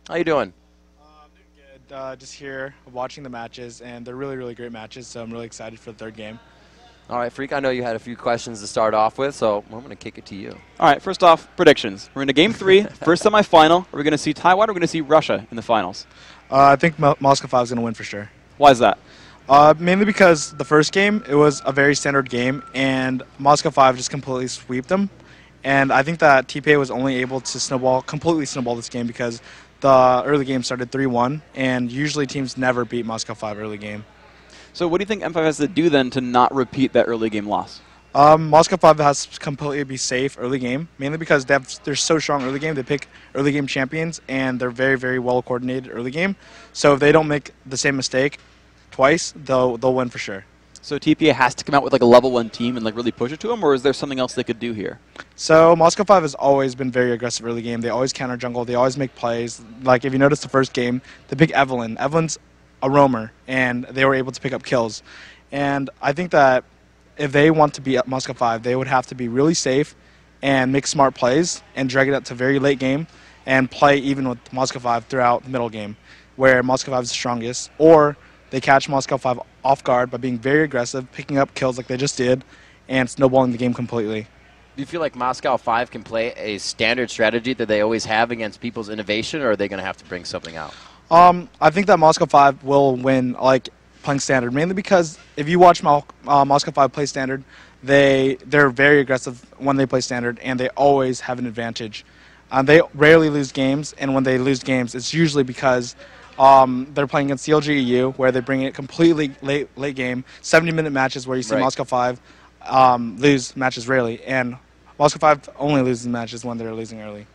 How you doing? I'm doing good. Just here watching the matches, and they're really, really great matches. So I'm really excited for the third game. All right, Freak, I know you had a few questions to start off with, so I'm going to kick it to you. All right, first off, predictions. We're into Game 3, first semifinal. Are we going to see Taiwan or are we going to see Russia in the finals? I think Moscow 5 is going to win for sure. Why is that? Mainly because the first game, it was a very standard game, and Moscow 5 just completely swept them. And I think that TPA was only able to completely snowball this game because the early game started 3-1, and usually teams never beat Moscow 5 early game. So what do you think M5 has to do then to not repeat that early game loss? Moscow 5 has to completely be safe early game, mainly because they're so strong early game. They pick early game champions, and they're very, very well coordinated early game. So if they don't make the same mistake twice, they'll win for sure. So TPA has to come out with like a level 1 team and like really push it to them, or is there something else they could do here? So Moscow 5 has always been very aggressive early game. They always counter jungle. They always make plays. Like if you notice the first game, they pick Evelyn. Evelyn's a roamer, and they were able to pick up kills. And I think that if they want to beat Moscow 5, they would have to be really safe and make smart plays and drag it out to very late game and play even with Moscow 5 throughout the middle game, where Moscow 5 is the strongest. Or they catch Moscow 5 off guard by being very aggressive, picking up kills like they just did, and snowballing the game completely. Do you feel like Moscow 5 can play a standard strategy that they always have against people's innovation, or are they going to have to bring something out? I think that Moscow 5 will win, like, playing standard, mainly because if you watch Moscow 5 play standard, they're very aggressive when they play standard, and they always have an advantage. They rarely lose games, and when they lose games, it's usually because they're playing against CLG where they bring it completely late game, 70-minute matches where you see Right. Moscow 5 lose matches rarely, and Moscow 5 only loses matches when they're losing early.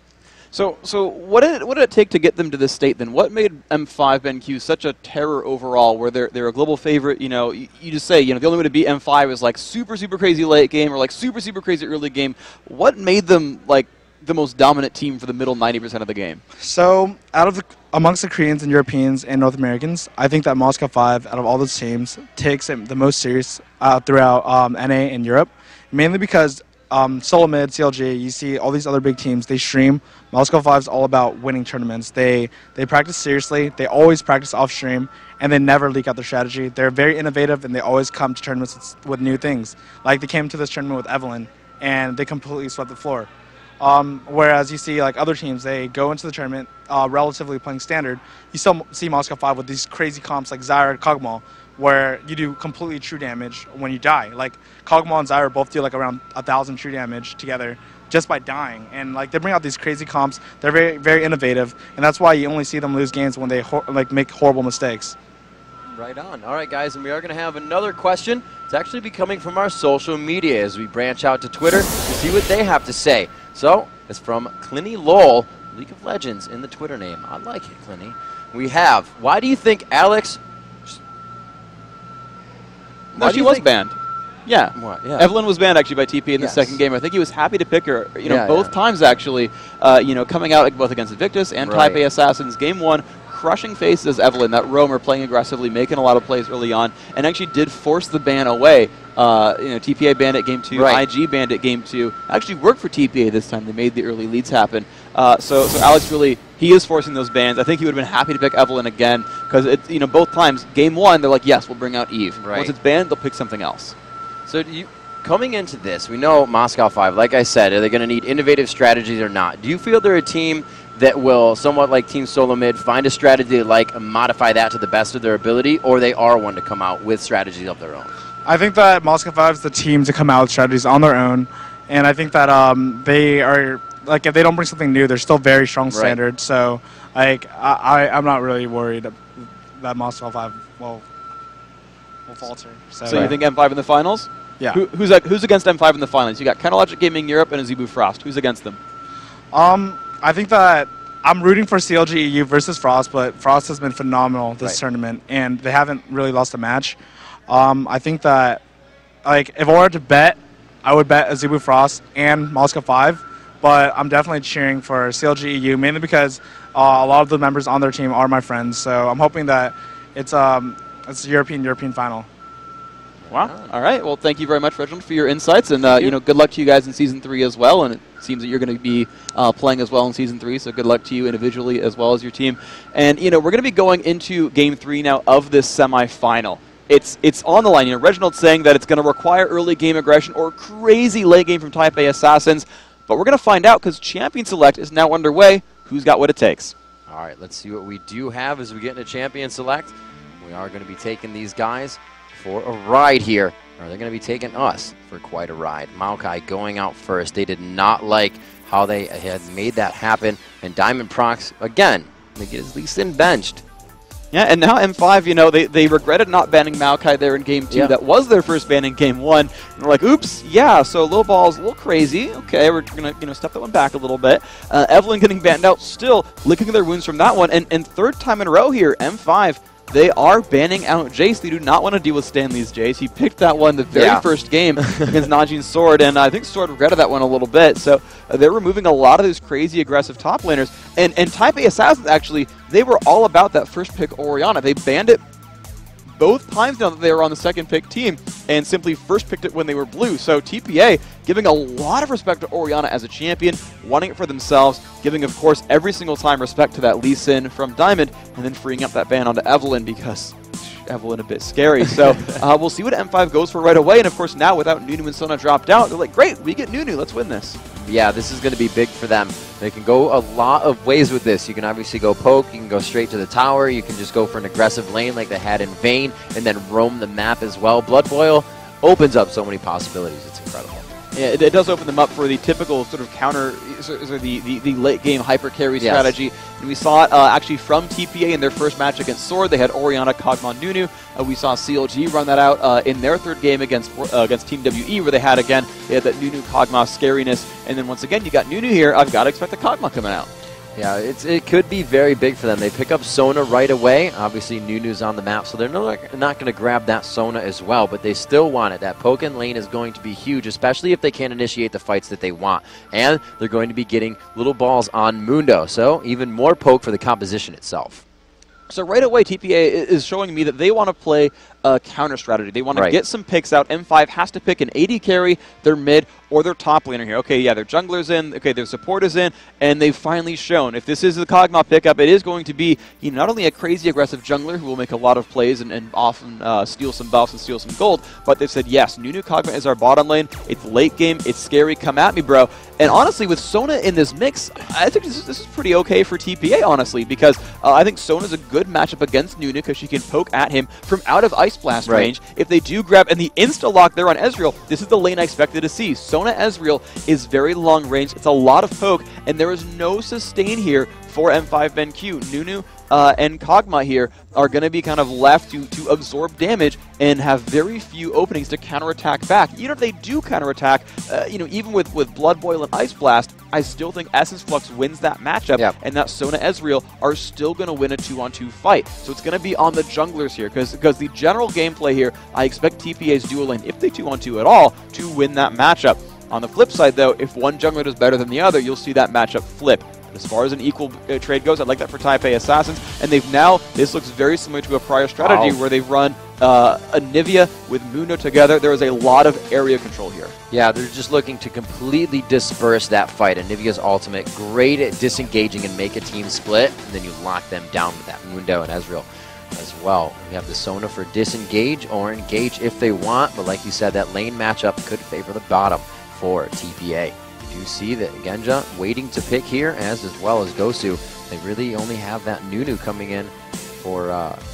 So what did it take to get them to this state then? What made M5 BenQ such a terror overall where they're a global favorite? You know, you just say, you know, the only way to beat M5 is like super, super crazy late game or like super, super crazy early game. What made them like the most dominant team for the middle 90% of the game? So, amongst the Koreans and Europeans and North Americans, I think that Moscow 5, out of all those teams, takes it the most serious throughout NA and Europe, mainly because Solo Mid, CLG, you see all these other big teams, they stream. Moscow 5 is all about winning tournaments. They practice seriously, they always practice off stream, and they never leak out their strategy. They're very innovative, and they always come to tournaments with new things. Like they came to this tournament with Evelyn, and they completely swept the floor. Whereas you see like other teams, they go into the tournament relatively playing standard. You still see Moscow 5 with these crazy comps like Zyra, Kog'Maw, where you do completely true damage when you die. Like Kog'Maw and Zyra both do like around 1,000 true damage together just by dying. And like they bring out these crazy comps. They're very, very innovative, and that's why you only see them lose games when they make horrible mistakes. Right on. All right, guys, and we are going to have another question. It's actually be coming from our social media as we branch out to Twitter to see what they have to say. So, it's from Clinny Lowell, League of Legends in the Twitter name. I like it, Clinny. We have, why do you think Alex... No, she was banned. Yeah. What? Yeah. Evelyn was banned actually by TP in the Yes. second game. I think he was happy to pick her, you know, Yeah, both yeah. times actually, you know, coming out like, both against Invictus and Right. Taipei Assassins. Game 1, crushing faces as Evelyn, that roamer playing aggressively, making a lot of plays early on, and actually did force the ban away. You know, TPA banned at game 2, Right. IG banned at game 2. Actually worked for TPA this time. They made the early leads happen. So Alex really, he is forcing those bans. I think he would have been happy to pick Evelyn again because, you know, both times, game 1, they're like, yes, we'll bring out Eve. Right. Once it's banned, they'll pick something else. So coming into this, we know Moscow 5, like I said, are they going to need innovative strategies or not? Do you feel they're a team that will, somewhat like Team Solo Mid, find a strategy like and modify that to the best of their ability, or they are one to come out with strategies of their own? I think that Moscow 5 is the team to come out with strategies on their own, and I think that they are, like, if they don't bring something new, they're still very strong standard. So, like, I'm not really worried that Moscow 5 will falter. So you think M5 in the finals? Yeah. Who's against M5 in the finals? You got Kenalogic Gaming Europe and Azebu Frost. Who's against them? I think that I'm rooting for CLG EU versus Frost, but Frost has been phenomenal this tournament, and they haven't really lost a match. I think that, like, if I were to bet, I would bet Azebu Frost and Moscow 5, but I'm definitely cheering for CLG EU, mainly because a lot of the members on their team are my friends, so I'm hoping that it's a European final. Wow. All right. Well, thank you very much, Reginald, for your insights, and good luck to you guys in Season 3 as well. And it seems that you're going to be playing as well in Season 3, so good luck to you individually as well as your team. And we're going to be going into Game 3 now of this semifinal. It's on the line. Reginald's saying that it's going to require early game aggression or crazy late game from Taipei Assassins, but we're going to find out because Champion Select is now underway. Who's got what it takes? All right, let's see what we do have as we get into Champion Select. We are going to be taking these guys for a ride here, or they're going to be taking us for quite a ride. Maokai going out first. They did not like how they had made that happen, and Diamond Prox, again, they get his Lee Sin benched. Yeah, and now M5, they regretted not banning Maokai there in Game 2. Yeah. That was their first ban in Game 1. And they're like, oops, yeah, so low ball's a little crazy. Okay, we're going to step that one back a little bit. Evelyn getting banned out, still licking their wounds from that one. And third time in a row here, M5, they are banning out Jace. They do not want to deal with Stanley's Jace. He picked that one the very first game against Najin's Sword, and I think Sword regretted that one a little bit. So they're removing a lot of those crazy aggressive top laners. And Taipei Assassins, actually, they were all about that first pick Orianna. They banned it both times now that they were on the second pick team and simply first picked it when they were blue. So TPA giving a lot of respect to Orianna as a champion, wanting it for themselves, giving, of course, every single time respect to that Lee Sin from Diamond, and then freeing up that ban onto Evelyn because Evelyn a bit scary. So we'll see what M5 goes for right away. And, of course, now without Nunu and Sona dropped out, they're like, great, we get Nunu. Let's win this. Yeah, this is going to be big for them. They can go a lot of ways with this. You can obviously go poke, you can go straight to the tower, you can just go for an aggressive lane like they had in Vayne, and then roam the map as well. Blood Boil opens up so many possibilities. It's incredible. Yeah, it does open them up for the typical sort of counter, the late game hyper carry strategy. And we saw it actually from TPA in their first match against Sword. They had Orianna, Kog'Maw, Nunu. We saw CLG run that out in their third game against Team WE, where they had that Nunu Kog'Maw scariness. And then once again, you got Nunu here. I've got to expect the Kog'Maw coming out. Yeah, it could be very big for them. They pick up Sona right away. Obviously, Nunu's on the map, so they're not going to grab that Sona as well, but they still want it. That poke and lane is going to be huge, especially if they can't initiate the fights that they want. And they're going to be getting little balls on Mundo, so even more poke for the composition itself. So right away, TPA is showing me that they want to play a counter strategy. They want to get some picks out. M5 has to pick an AD carry, their mid, or their top laner here. Okay, yeah, their jungler's in. Okay, their support is in. And they've finally shown, if this is the Kog'Maw pickup, it is going to be not only a crazy aggressive jungler who will make a lot of plays and often steal some buffs and steal some gold, but they've said, yes, Nunu Kog'Maw is our bottom lane. It's late game. It's scary. Come at me, bro. And honestly, with Sona in this mix, I think this is pretty okay for TPA, honestly, because I think Sona's a good matchup against Nunu because she can poke at him from out of Ice Blast range. If they do grab, and the insta-lock there on Ezreal, this is the lane I expected to see. Sona Ezreal is very long range. It's a lot of poke, and there is no sustain here for M5 BenQ. Nunu and Kog'Maw here are going to be kind of left to absorb damage and have very few openings to counterattack back. Even if they do counterattack, even with Blood Boil and Ice Blast, I still think Essence Flux wins that matchup, and that Sona Ezreal are still going to win a 2-on-2 fight. So it's going to be on the junglers here, because the general gameplay here, I expect TPA's dual lane, if they 2-on-2 at all, to win that matchup. On the flip side, though, if one jungler does better than the other, you'll see that matchup flip. As far as an equal trade goes, I'd like that for Taipei Assassins. And they've now, this looks very similar to a prior strategy where they've run Anivia with Mundo together. There is a lot of area control here. Yeah, they're just looking to completely disperse that fight. Anivia's ultimate, great at disengaging and make a team split, and then you lock them down with that Mundo and Ezreal as well. We have the Sona for disengage or engage if they want, but like you said, that lane matchup could favor the bottom for TPA. You see that Genja waiting to pick here, as well as Gosu. They really only have that Nunu coming in for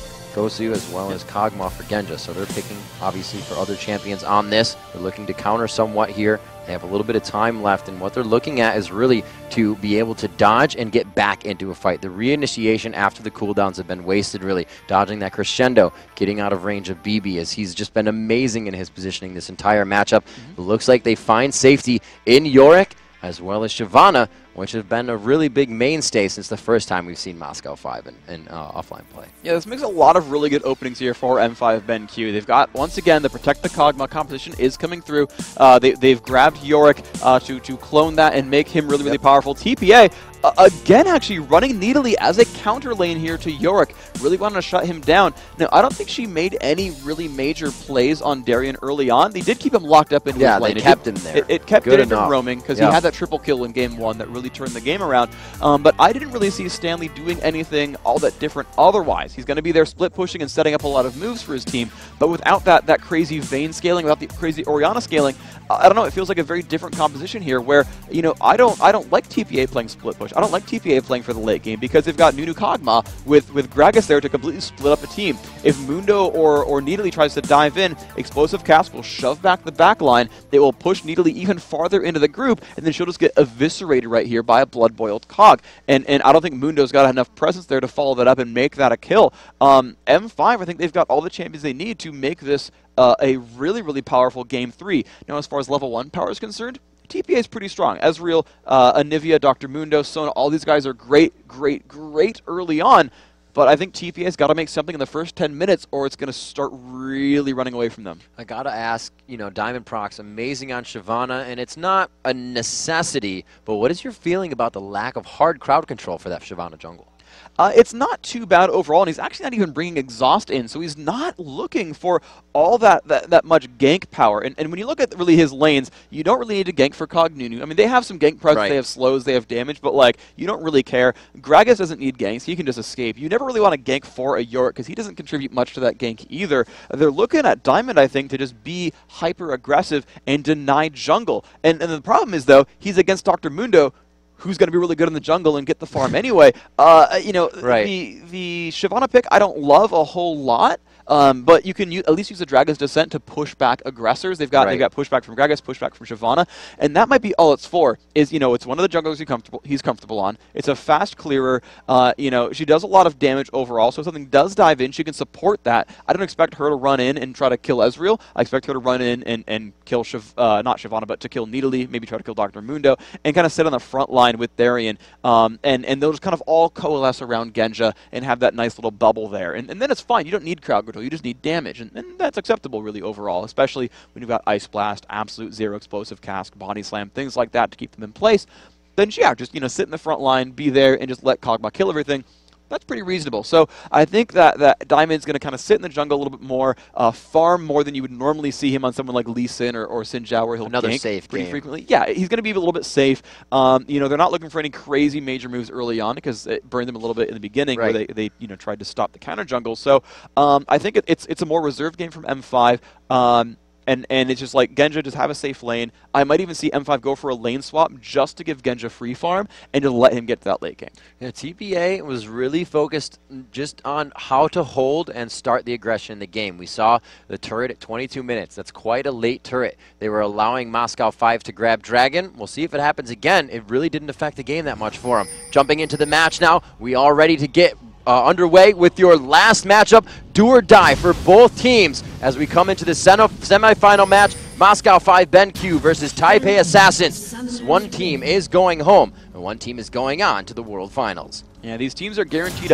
Gosu as well as Kog'Maw for Genja. So they're picking, obviously, for other champions on this. They're looking to counter somewhat here. They have a little bit of time left, and what they're looking at is really to be able to dodge and get back into a fight. The reinitiation after the cooldowns have been wasted, really. Dodging that crescendo, getting out of range of BB, as he's just been amazing in his positioning this entire matchup. It looks like they find safety in Yorick, as well as Shyvana, which have been a really big mainstay since the first time we've seen Moscow 5 in offline play. Yeah, this makes a lot of really good openings here for M5 BenQ. They've got, once again, the Protect the Kog'Maw composition is coming through. They've grabbed Yorick to clone that and make him really, really powerful. TPA, again, actually running Nidalee as a counter lane here to Yorick, really wanting to shut him down. Now, I don't think she made any really major plays on Darien early on. They did keep him locked up in his lane. They kept him there. It kept Good him from enough. roaming because he had that triple kill in game 1 that really turned the game around. But I didn't really see Stanley doing anything all that different otherwise. He's going to be there split pushing and setting up a lot of moves for his team, but without that crazy Vayne scaling, without the crazy Orianna scaling, I don't know, it feels like a very different composition here where, you know, I don't like TPA playing split push. I don't like TPA playing for the late game because they've got Nunu Kog'Maw with Gragas there to completely split up a team. If Mundo or Nidalee tries to dive in, Explosive Cast will shove back the back line. They will push Nidalee even farther into the group, and then she'll just get eviscerated right here by a blood-boiled Kog. And I don't think Mundo's got enough presence there to follow that up and make that a kill. M5, I think they've got all the champions they need to make this a really, really powerful Game 3. Now, as far as level 1 power is concerned, TPA is pretty strong. Ezreal, Anivia, Dr. Mundo, Sona, all these guys are great early on, but I think TPA's got to make something in the first 10 minutes or it's going to start really running away from them. I got to ask, you know, Diamond Prox, amazing on Shyvana, and it's not a necessity, but what is your feeling about the lack of hard crowd control for that Shyvana jungle? It's not too bad overall, and he's actually not even bringing Exhaust in, so he's not looking for all that much gank power. And when you look at really his lanes, you don't really need to gank for Kog Nunu. I mean, they have some gank presence, they have slows, they have damage, but like, you don't really care. Gragas doesn't need ganks, he can just escape. You never really want to gank for a Yorick, because he doesn't contribute much to that gank either. They're looking at Diamond, I think, to just be hyper-aggressive and deny jungle. And the problem is, though, he's against Dr. Mundo, who's going to be really good in the jungle and get the farm anyway. You know, the Shyvana pick I don't love a whole lot. But you can at least use the Dragon's Descent to push back aggressors. They've got pushback from Gragas, pushback from Shyvana, and that might be all it's for. Is, you know, it's one of the junglers he's comfortable on. It's a fast clearer. You know, she does a lot of damage overall. So if something does dive in, she can support that. I don't expect her to run in and try to kill Ezreal. I expect her to run in and kill not Shyvana, but to kill Nidalee. Maybe try to kill Dr. Mundo and kind of sit on the front line with Darien. And they'll just kind of all coalesce around Genja and have that nice little bubble there. And then it's fine. You don't need crowd control. You just need damage, and that's acceptable really overall, especially when you've got Ice Blast, Absolute Zero, Explosive Cast, Body Slam, things like that to keep them in place. Then yeah, just, you know, sit in the front line, be there, and just let Kog'Maw kill everything. That's pretty reasonable. So I think that Diamond's going to kind of sit in the jungle a little bit more, farm more than you would normally see him on someone like Lee Sin or Xin Zhao, where he'll gank safe pretty game. frequently. Yeah, he's going to be a little bit safe. You know, they're not looking for any crazy major moves early on because it burned them a little bit in the beginning where they you know, tried to stop the counter jungle. So I think it's a more reserved game from M5. And it's just like, Genja, just have a safe lane. I might even see M5 go for a lane swap just to give Genja free farm and to let him get to that late game. Yeah, TPA was really focused just on how to hold and start the aggression in the game. We saw the turret at 22 minutes. That's quite a late turret. They were allowing Moscow 5 to grab Dragon. We'll see if it happens again. It really didn't affect the game that much for him. Jumping into the match now, we all ready to get underway with your last matchup, do or die for both teams as we come into the semifinal match. Moscow 5 BenQ versus Taipei Assassins. One team is going home and one team is going on to the World Finals. Yeah, these teams are guaranteed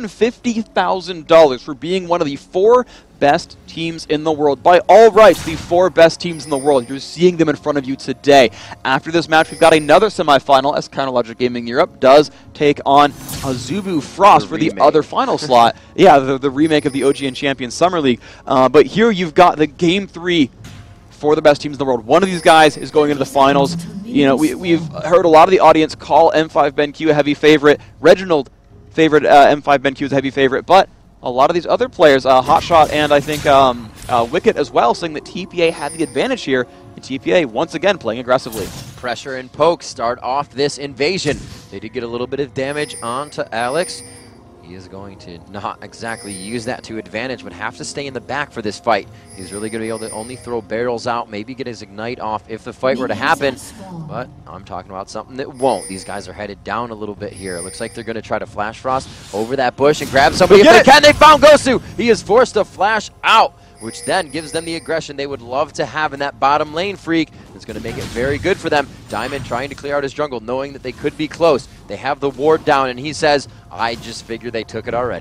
$150,000 for being one of the 4 best teams in the world. By all rights, the 4 best teams in the world. You're seeing them in front of you today. After this match, we've got another semifinal as Counterlogic Gaming Europe does take on Azubu Frost for the other final slot. Yeah, the remake of the OGN Champions Summer League. But here you've got the Game 3 for the best teams in the world. One of these guys is going into the finals. You know, we've heard a lot of the audience call M5 BenQ a heavy favorite. Reginald favored M5 BenQ as a heavy favorite, but a lot of these other players, Hotshot and I think Wicket as well, saying that TPA had the advantage here, and TPA once again playing aggressively. Pressure and Poke start off this invasion. They did get a little bit of damage onto Alex. He is going to not exactly use that to advantage, but have to stay in the back for this fight. He's really going to be able to only throw barrels out, maybe get his Ignite off if the fight were to happen. But I'm talking about something that won't. These guys are headed down a little bit here. It looks like they're going to try to Flash Frost over that bush and grab somebody if they can. They found Gosu. He is forced to flash out, which then gives them the aggression they would love to have in that bottom lane, Freak. It's going to make it very good for them. Diamond trying to clear out his jungle, knowing that they could be close. They have the ward down, and he says, I just figured they took it already.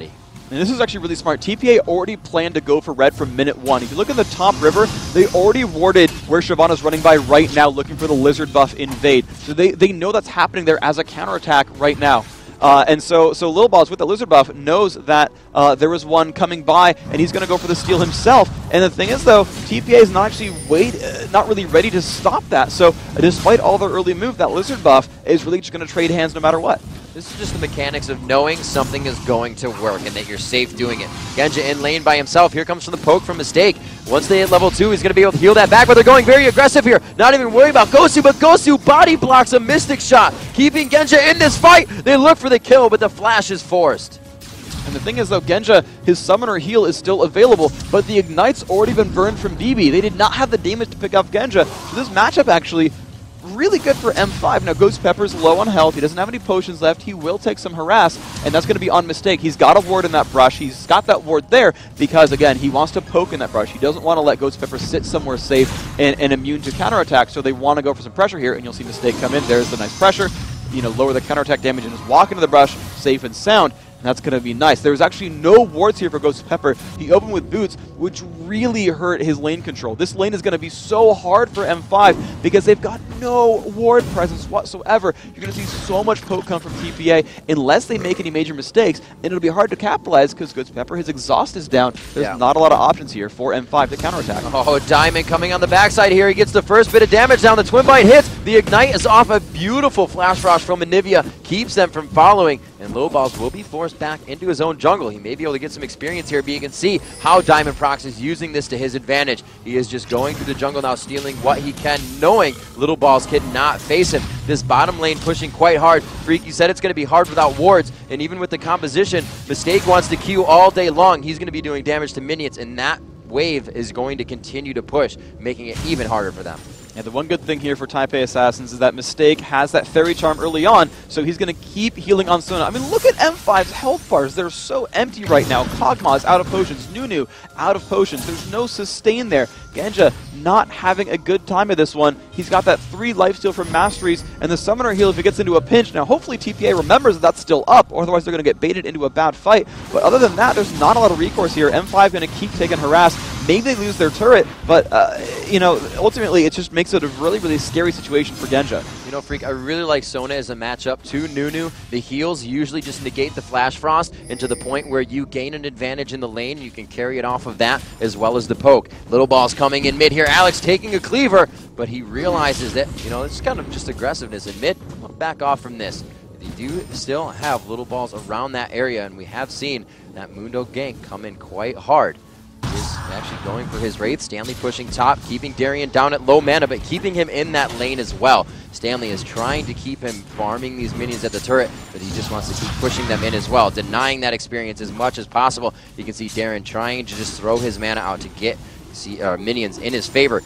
And this is actually really smart. TPA already planned to go for red from minute 1. If you look at the top river, they already warded where Shyvana's running by right now, looking for the Lizard buff invade. So they know that's happening there as a counterattack right now. And so Lil Balls with the Lizard buff knows that there was one coming by, and he's going to go for the steal himself. And the thing is, though, TPA is not actually not really ready to stop that. So despite all their early move, that Lizard buff is really just going to trade hands no matter what. This is just the mechanics of knowing something is going to work and that you're safe doing it. Genja in lane by himself. Here comes from the poke from Mistake. Once they hit level 2, he's going to be able to heal that back, but they're going very aggressive here. Not even worried about Gosu, but Gosu body blocks a Mystic shot, keeping Genja in this fight. They look for the kill, but the flash is forced. And the thing is, though, Genja, his summoner heal is still available, but the Ignite's already been burned from BB. They did not have the damage to pick off Genja, so this matchup actually really good for M5. Now, Ghost Pepper's low on health. He doesn't have any potions left. He will take some harass, and that's going to be on Mistake. He's got a ward in that brush. He's got that ward there because, again, he wants to poke in that brush. He doesn't want to let Ghost Pepper sit somewhere safe and immune to counterattack, so they want to go for some pressure here, and you'll see Mistake come in. There's the nice pressure. You know, lower the counterattack damage and just walk into the brush safe and sound. That's going to be nice. There's actually no wards here for Ghost Pepper. He opened with boots, which really hurt his lane control. This lane is going to be so hard for M5 because they've got no ward presence whatsoever. You're going to see so much poke come from TPA unless they make any major mistakes, and it'll be hard to capitalize because Ghost Pepper, his exhaust is down. There's not a lot of options here for M5 to counterattack. Oh, Diamond coming on the backside here. He gets the first bit of damage down. The Twin Bite hits. The Ignite is off. A beautiful Flash Frost from Anivia keeps them from following, and Low Balls will be forced back into his own jungle. He may be able to get some experience here, but you can see how Diamond Prox is using this to his advantage. He is just going through the jungle now, stealing what he can, knowing Little Balls cannot face him. This bottom lane pushing quite hard. Freak, you said it's going to be hard without wards, and even with the composition, Mistake wants to Q all day long. He's going to be doing damage to minions, and that wave is going to continue to push, making it even harder for them. And the one good thing here for Taipei Assassins is that Mistake has that Fairy Charm early on, so he's going to keep healing on Sona. I mean, look at M5's health bars. They're so empty right now. Kog'Maw is out of potions. Nunu out of potions. There's no sustain there. Genja not having a good time of this one. He's got that 3 lifesteal from Masteries, and the Summoner heal if he gets into a pinch. Now, hopefully TPA remembers that that's still up, or otherwise they're going to get baited into a bad fight. But other than that, there's not a lot of recourse here. M5 going to keep taking harass. Maybe they lose their turret, but, you know, ultimately it just makes it a really, really scary situation for Genja. You know, Freak, I really like Sona as a matchup to Nunu. The heals usually just negate the Flash Frost, and to the point where you gain an advantage in the lane, you can carry it off of that, as well as the poke. Little Balls coming in mid here. Alex taking a cleaver, but he realizes that, you know, it's kind of just aggressiveness in mid. I'll back off from this. They do still have Little Balls around that area, and we have seen that Mundo gank come in quite hard. Is actually going for his Wraith. Stanley pushing top, keeping Darien down at low mana, but keeping him in that lane as well. Stanley is trying to keep him farming these minions at the turret, but he just wants to keep pushing them in as well, denying that experience as much as possible. You can see Darien trying to just throw his mana out to get minions in his favor.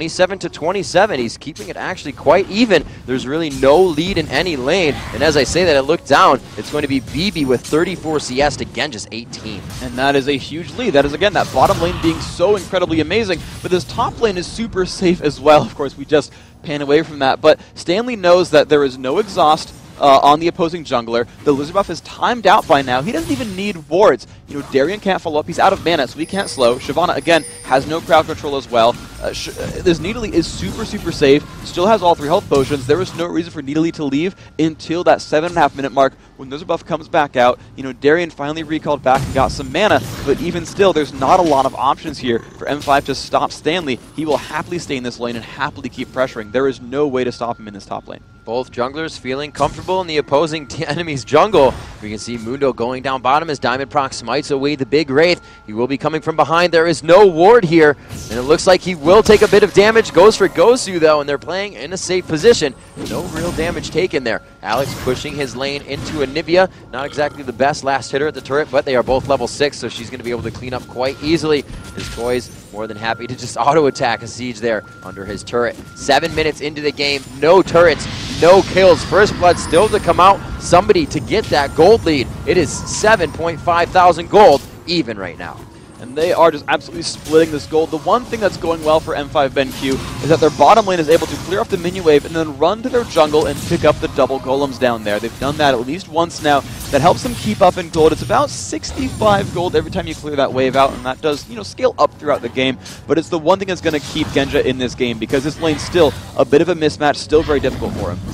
27-27. He's keeping it actually quite even. There's really no lead in any lane. And as I say that, I look down. It's going to be BB with 34 CS to Genja's 18. And that is a huge lead. That is, again, that bottom lane being so incredibly amazing. But this top lane is super safe as well. Of course, we just pan away from that. But Stanley knows that there is no exhaust on the opposing jungler. The Lizard buff is timed out by now. He doesn't even need wards. You know, Darien can't follow up. He's out of mana, so he can't slow. Shyvana, again, has no crowd control as well. This Nidalee is super, super safe. Still has all 3 health potions. There is no reason for Nidalee to leave until that 7.5 minute mark when Lizard buff comes back out. You know, Darien finally recalled back and got some mana, but even still, there's not a lot of options here for M5 to stop Stanley. He will happily stay in this lane and happily keep pressuring. There is no way to stop him in this top lane. Both junglers feeling comfortable in the opposing enemy's jungle. We can see Mundo going down bottom as Diamond Prox smites away the big Wraith. He will be coming from behind. There is no ward here, and it looks like he will take a bit of damage. Goes for Gosu, though, and they're playing in a safe position. No real damage taken there. Alex pushing his lane into Anivia. Not exactly the best last hitter at the turret, but they are both level 6, so she's going to be able to clean up quite easily. His Toys more than happy to just auto-attack a siege there under his turret. 7 minutes into the game, no turrets, no kills. First blood still to come out. Somebody to get that gold lead. It is 7.5 thousand gold even right now. And and they are just absolutely splitting this gold. The one thing that's going well for M5 BenQ is that their bottom lane is able to clear off the minion wave and then run to their jungle and pick up the double golems down there. They've done that at least once now. That helps them keep up in gold. It's about 65 gold every time you clear that wave out, and that does, you know, scale up throughout the game. But it's the one thing that's going to keep Genja in this game, because this lane's still a bit of a mismatch, still very difficult for him.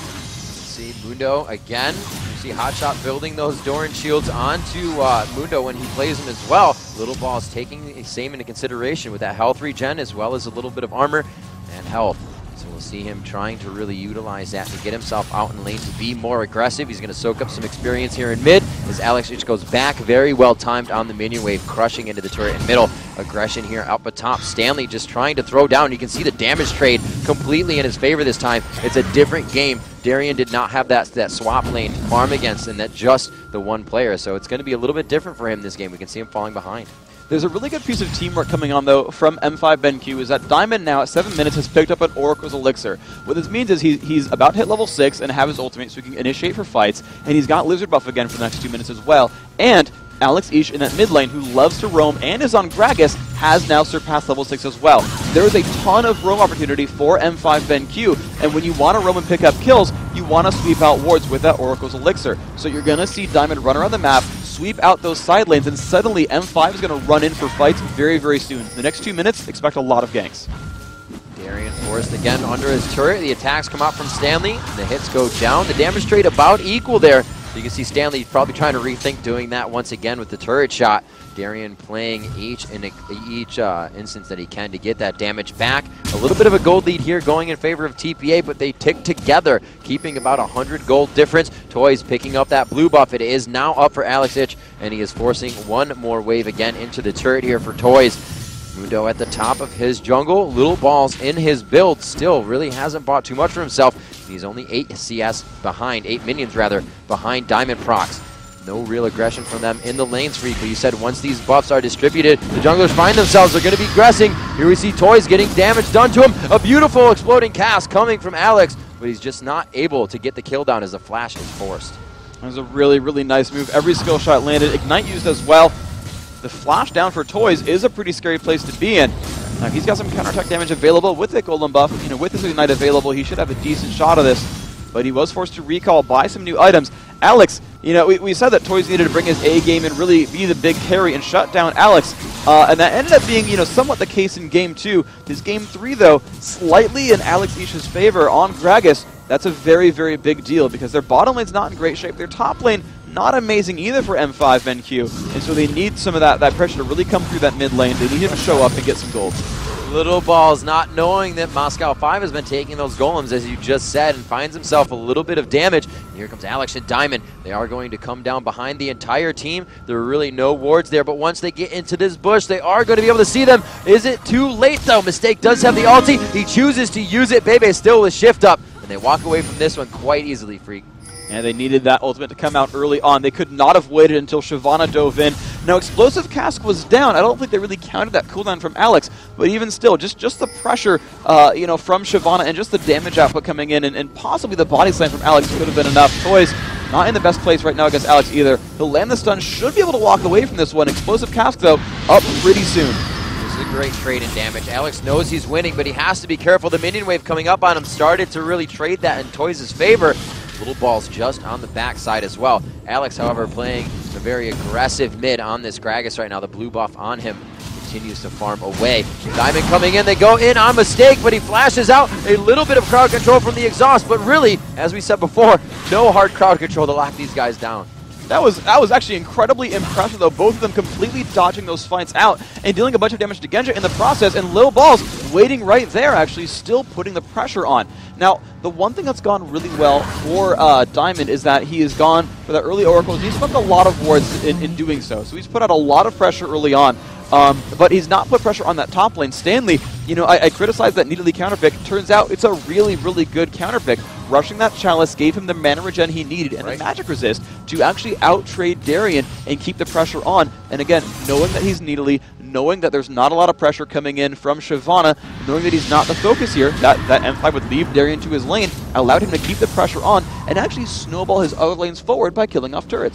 See Mundo again. You see Hotshot building those Doran shields onto Mundo when he plays him as well. Little Ball's taking the same into consideration with that health regen as well as a little bit of armor and health. So we'll see him trying to really utilize that to get himself out in lane to be more aggressive. He's going to soak up some experience here in mid as Alex Ich goes back. Very well timed on the minion wave, crushing into the turret in middle. Aggression here up atop. Stanley just trying to throw down. You can see the damage trade completely in his favor this time. It's a different game. Darien did not have that swap lane to farm against, and that just the one player. So it's going to be a little bit different for him this game. We can see him falling behind. There's a really good piece of teamwork coming on, though, from M5 BenQ, is that Diamond now at 7 minutes has picked up an Oracle's Elixir. What this means is he's about to hit level 6 and have his ultimate so he can initiate for fights, and he's got Lizard buff again for the next 2 minutes as well. And Alex Ich in that mid lane, who loves to roam and is on Gragas, has now surpassed level 6 as well. There is a ton of roam opportunity for M5 BenQ, and when you want to roam and pick up kills, you want to sweep out wards with that Oracle's Elixir. So you're going to see Diamond run around the map, sweep out those side lanes, and suddenly M5 is going to run in for fights very, very soon. In the next 2 minutes, expect a lot of ganks. Darien forced again under his turret. The attacks come out from Stanley. The hits go down. The damage trade about equal there. You can see Stanley probably trying to rethink doing that once again with the turret shot. Darien playing each instance that he can to get that damage back. A little bit of a gold lead here going in favor of TPA, but they tick together, keeping about 100 gold difference. Toys picking up that blue buff. It is now up for Alex Ich, and he is forcing one more wave again into the turret here for Toys. Mundo at the top of his jungle. Little Balls in his build. Still really hasn't bought too much for himself. He's only 8 CS behind, 8 minions rather, behind Diamond Procs. No real aggression from them in the lanes, Freak. But you said once these buffs are distributed, the junglers find themselves. They're going to be aggressing. Here we see Toys getting damage done to him. A beautiful exploding cast coming from Alex, but he's just not able to get the kill down as the flash is forced. That was a really, really nice move. Every skill shot landed. Ignite used as well. The flash down for Toys is a pretty scary place to be in. Now, he's got some counterattack damage available with the Golem buff. You know, with his Ignite available, he should have a decent shot of this. But he was forced to recall, buy some new items. Alex, you know, we said that Toys needed to bring his A game and really be the big carry and shut down Alex. And that ended up being, you know, somewhat the case in Game 2. His Game 3, though, slightly in Alex Ich's favor on Gragas. That's a very, very big deal because their bottom lane's not in great shape. Their top lane, not amazing either for M5 BenQ. And so they need some of that pressure to really come through that mid lane. They need him to show up and get some gold. Little Balls not knowing that Moscow 5 has been taking those golems, as you just said, and finds himself a little bit of damage. And here comes Alex and Diamond. They are going to come down behind the entire team. There are really no wards there, but once they get into this bush, they are going to be able to see them. Is it too late, though? Mistake does have the ulti. He chooses to use it. Bebe still with shift up, and they walk away from this one quite easily, Freak. And they needed that ultimate to come out early on. They could not have waited until Shyvana dove in. Now, Explosive Cask was down. I don't think they really counted that cooldown from Alex, but even still, just the pressure, you know, from Shyvana and just the damage output coming in, and possibly the body slam from Alex could have been enough. Toys not in the best place right now against Alex either. He'll land the stun, should be able to walk away from this one. Explosive Cask, though, up pretty soon. This is a great trade in damage. Alex knows he's winning, but he has to be careful. The minion wave coming up on him started to really trade that in Toys' favor. Little Balls just on the backside as well. Alex, however, playing a very aggressive mid on this Gragas right now. The blue buff on him continues to farm away. Diamond coming in. They go in on Mistake, but he flashes out. A little bit of crowd control from the exhaust, but really, as we said before, no hard crowd control to lock these guys down. That was actually incredibly impressive, though. Both of them completely dodging those fights out and dealing a bunch of damage to Genja in the process, and Lil Balls waiting right there, actually still putting the pressure on. Now, the one thing that's gone really well for Diamond is that he has gone for the early Oracles. He's put a lot of wards in doing so. So he's put out a lot of pressure early on. But he's not put pressure on that top lane. Stanley, you know, I criticized that needly counterpick. Turns out it's a really, really good counterpick. Rushing that Chalice gave him the mana regen he needed and the magic resist to actually out-trade Darien and keep the pressure on. And again, knowing that he's needly, knowing that there's not a lot of pressure coming in from Shyvana, knowing that he's not the focus here, that M5 would leave Darien to his lane, allowed him to keep the pressure on and actually snowball his other lanes forward by killing off turrets.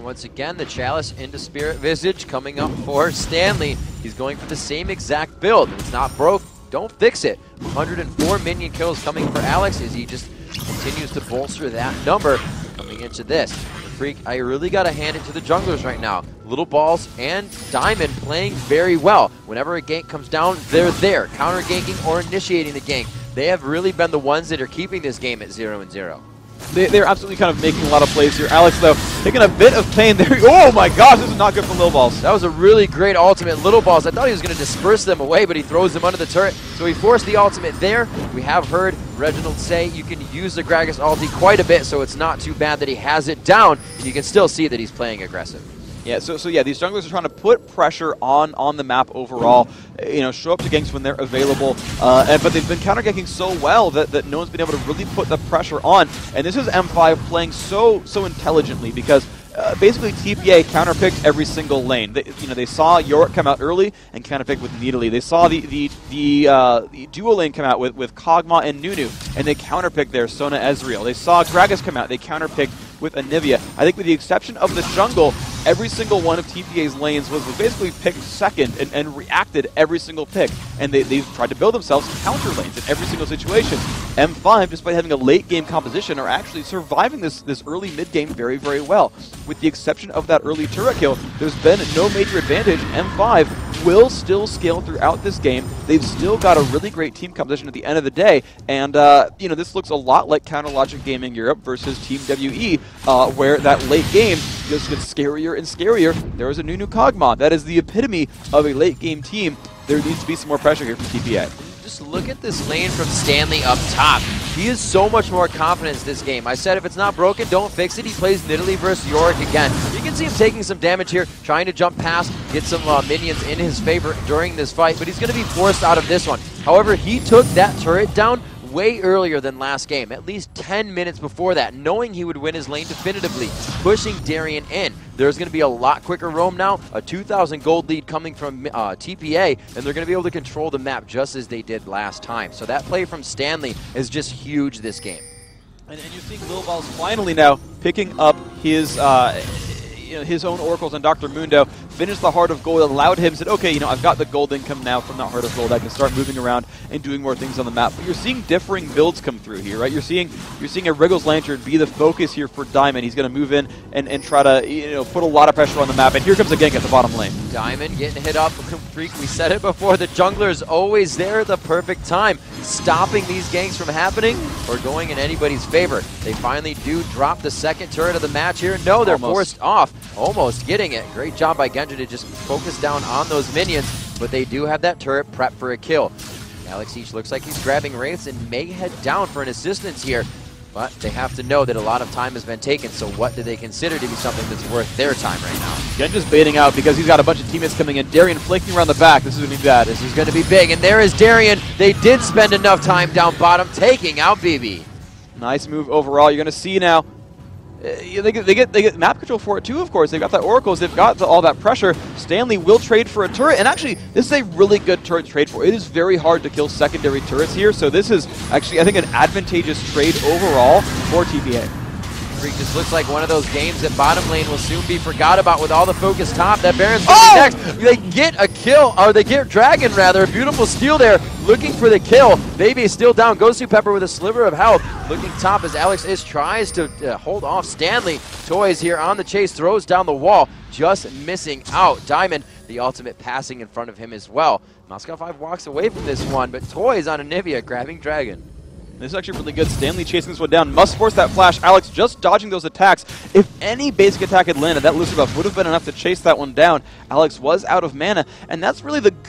once again, the Chalice into Spirit Visage coming up for Stanley. He's going for the same exact build. If it's not broke, don't fix it. 104 minion kills coming for Alex as he just continues to bolster that number coming into this. Freak, I really got to hand it to the junglers right now. Little Balls and Diamond playing very well. Whenever a gank comes down, they're there, counter ganking or initiating the gank. They have really been the ones that are keeping this game at 0-0. They're absolutely kind of making a lot of plays here. Alex, though, taking a bit of pain there. Oh my gosh, this is not good for Little Balls. That was a really great ultimate. Little Balls, I thought he was going to disperse them away, but he throws them under the turret. So he forced the ultimate there. We have heard Reginald say you can use the Gragas ulti quite a bit, so it's not too bad that he has it down. And you can still see that he's playing aggressive. Yeah, so yeah, these junglers are trying to put pressure on the map overall. You know, show up to ganks when they're available. But they've been counter ganking so well that no one's been able to really put the pressure on. And this is M5 playing so intelligently because basically TPA counterpicked every single lane. They saw Yorick come out early and counterpicked with Nidalee. They saw the duo lane come out with Kog'Maw and Nunu, and they counterpicked their Sona Ezreal. They saw Gragas come out, they counterpicked with Anivia. I think with the exception of the jungle, every single one of TPA's lanes was basically picked second and reacted every single pick. And they've tried to build themselves counter lanes in every single situation. M5, despite having a late game composition, are actually surviving this early mid game very, very well. With the exception of that early turret kill, there's been no major advantage. M5 will still scale throughout this game. They've still got a really great team composition at the end of the day. And, this looks a lot like Counter Logic Gaming Europe versus Team WE, where that late game just gets scarier and scarier. There is a Nunu Kog'Maw. That is the epitome of a late game team. There needs to be some more pressure here from TPA. Just look at this lane from Stanley up top. He has so much more confidence this game. I said if it's not broken, don't fix it. He plays Nidalee versus Yorick again. You can see him taking some damage here, trying to jump past, get some minions in his favor during this fight, but he's going to be forced out of this one. However, he took that turret down way earlier than last game, at least 10 minutes before that, knowing he would win his lane definitively, pushing Darien in. There's going to be a lot quicker roam now, a 2,000 gold lead coming from TPA, and they're going to be able to control the map just as they did last time. So that play from Stanley is just huge this game. And you're seeing Lil Balls finally now picking up his own oracles on Dr. Mundo, finished the Heart of Gold, allowed him, said, okay, I've got the gold income now from that Heart of Gold. I can start moving around and doing more things on the map. But you're seeing differing builds come through here, right? You're seeing a Wriggles Lantern be the focus here for Diamond. He's going to move in and try to, put a lot of pressure on the map. And here comes a gank at the bottom lane. Diamond getting hit up. Freak, we said it before, the jungler is always there at the perfect time, stopping these ganks from happening or going in anybody's favor. They finally do drop the second turret of the match here. No, they're forced off. Almost getting it. Great job by Genji to just focus down on those minions, but they do have that turret prepped for a kill. Alex Each looks like he's grabbing Wraiths and may head down for an assistance here, but they have to know that a lot of time has been taken, so what do they consider to be something that's worth their time right now? Genji's baiting out because he's got a bunch of teammates coming in. Darien flanking around the back. This is going to be bad. This is going to be big, and there is Darien. They did spend enough time down bottom taking out BB. Nice move overall. You're going to see now. They get map control for it too, of course. They've got that Oracles, they've got all that pressure. Stanley will trade for a turret, and actually, this is a really good turret to trade for. It is very hard to kill secondary turrets here, so this is actually, I think, an advantageous trade overall for TPA. Freak just looks like one of those games that bottom lane will soon be forgot about with all the focus top. That Baron's going to be next. They get a kill, or they get Dragon rather. A beautiful steal there, looking for the kill. Baby is still down. Goes to Pepper with a sliver of health. Looking top as Alex Ish tries to hold off Stanley. Toys here on the chase, throws down the wall, just missing out. Diamond, the ultimate passing in front of him as well. Moscow 5 walks away from this one, but Toys on Anivia grabbing Dragon. This is actually really good. Stanley chasing this one down. Must force that flash. Alex just dodging those attacks. If any basic attack had landed, that Lucifer buff would have been enough to chase that one down. Alex was out of mana, and that's really the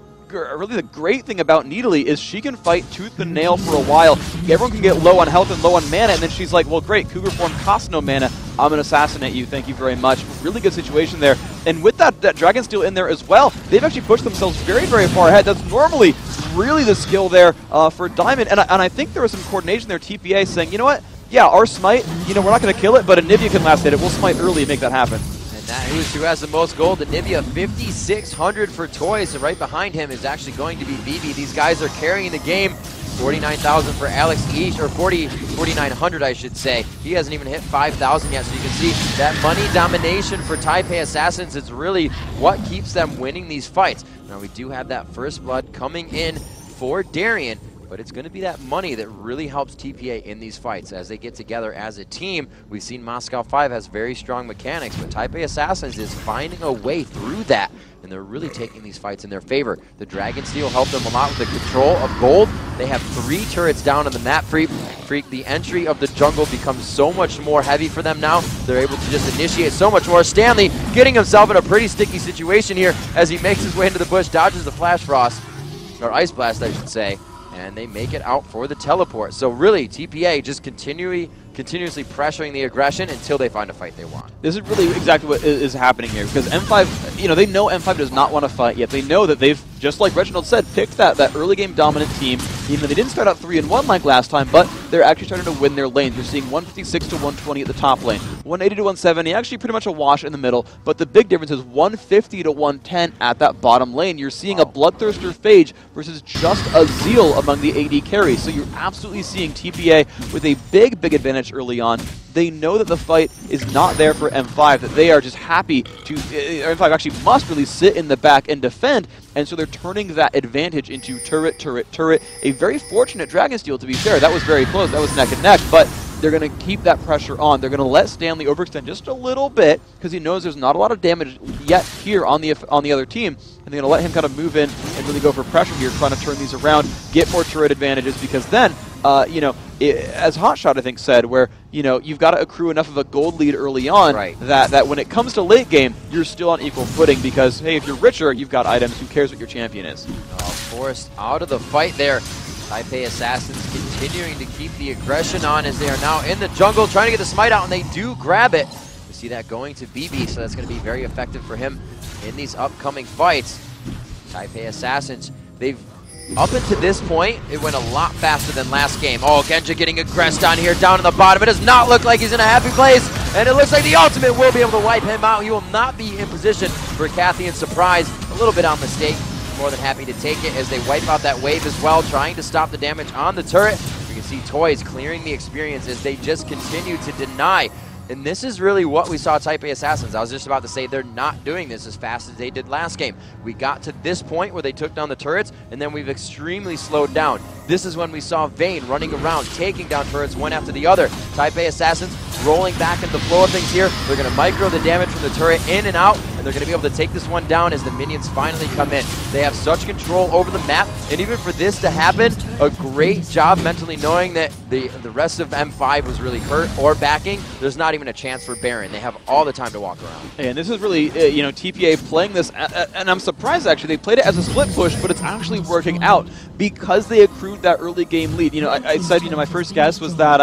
great thing about Nidalee is she can fight tooth and nail for a while. Everyone can get low on health and low on mana, and then she's like, well, great, Cougar form costs no mana. I'm going to assassinate you. Thank you very much. Really good situation there. And with that Dragon Steel in there as well, they've actually pushed themselves very, very far ahead. That's normally really the skill there for Diamond. And I think there was some coordination there, TPA saying, you know what? Yeah, our smite, we're not going to kill it, but Anivia can last hit it. We'll smite early and make that happen. Who's who has the most gold? Anivia, 5,600 for Toys, and right behind him is actually going to be BB. These guys are carrying the game. 49,000 for Alex East, or 4,900 I should say. He hasn't even hit 5,000 yet, so you can see that money domination for Taipei Assassins is really what keeps them winning these fights. Now we do have that first blood coming in for Darian, but it's going to be that money that really helps TPA in these fights as they get together as a team. We've seen Moscow 5 has very strong mechanics, but Taipei Assassins is finding a way through that, and they're really taking these fights in their favor. The Dragon Steel helped them a lot with the control of gold. They have 3 turrets down on the map. Freak. The entry of the jungle becomes so much more heavy for them now. They're able to just initiate so much more. Stanley getting himself in a pretty sticky situation here as he makes his way into the bush, dodges the Flash Frost, or Ice Blast I should say, and they make it out for the teleport. So really, TPA just continuously pressuring the aggression until they find a fight they want. This is really exactly what is happening here, because M5, they know M5 does not want to fight yet. They know that they've, just like Reginald said, picked that early game dominant team. Even though they didn't start out 3-1 like last time, but they're actually starting to win their lanes. You're seeing 156 to 120 at the top lane, 180 to 170, actually pretty much a wash in the middle, but the big difference is 150 to 110 at that bottom lane. You're seeing a Bloodthirster Phage versus just a Zeal among the AD carries. So you're absolutely seeing TPA with a big advantage early on. They know that the fight is not there for M5, that they are just happy to, M5 actually must really sit in the back and defend, and so they're turning that advantage into turret. A very fortunate Dragon Steel, to be fair. That was very close, that was neck and neck, but they're going to keep that pressure on. They're going to let Stanley overextend just a little bit, because he knows there's not a lot of damage yet here on the other team, and they're going to let him kind of move in and really go for pressure here, trying to turn these around, get more turret advantages, because then, as Hotshot I think said, where you've got to accrue enough of a gold lead early on, right, that when it comes to late game, you're still on equal footing, because hey, if you're richer, you've got items. Who cares what your champion is? Forced out of the fight there. Taipei Assassins continuing to keep the aggression on as they are now in the jungle trying to get the smite out, and they do grab it. We see that going to BB, so that's going to be very effective for him in these upcoming fights. Taipei Assassins, up until this point, it went a lot faster than last game. Oh, Genja getting aggressed on here, down in the bottom. It does not look like he's in a happy place, and it looks like the ultimate will be able to wipe him out. He will not be in position for Cathian's surprise. A little bit on mistake. More than happy to take it as they wipe out that wave as well, trying to stop the damage on the turret. You can see Toys clearing the experience as they just continue to deny. And this is really what we saw Taipei Assassins. I was just about to say they're not doing this as fast as they did last game. We got to this point where they took down the turrets, and then we've extremely slowed down. This is when we saw Vayne running around, taking down turrets one after the other. Taipei Assassins rolling back into the flow of things here. They're going to micro the damage from the turret in and out, and they're going to be able to take this one down as the minions finally come in. They have such control over the map, and even for this to happen, a great job mentally knowing that the rest of M5 was really hurt or backing. There's not even a chance for Baron. They have all the time to walk around. And this is really, TPA playing this, and I'm surprised actually, they played it as a split push, but it's actually working out because they accrued that early game lead. I said, my first guess was that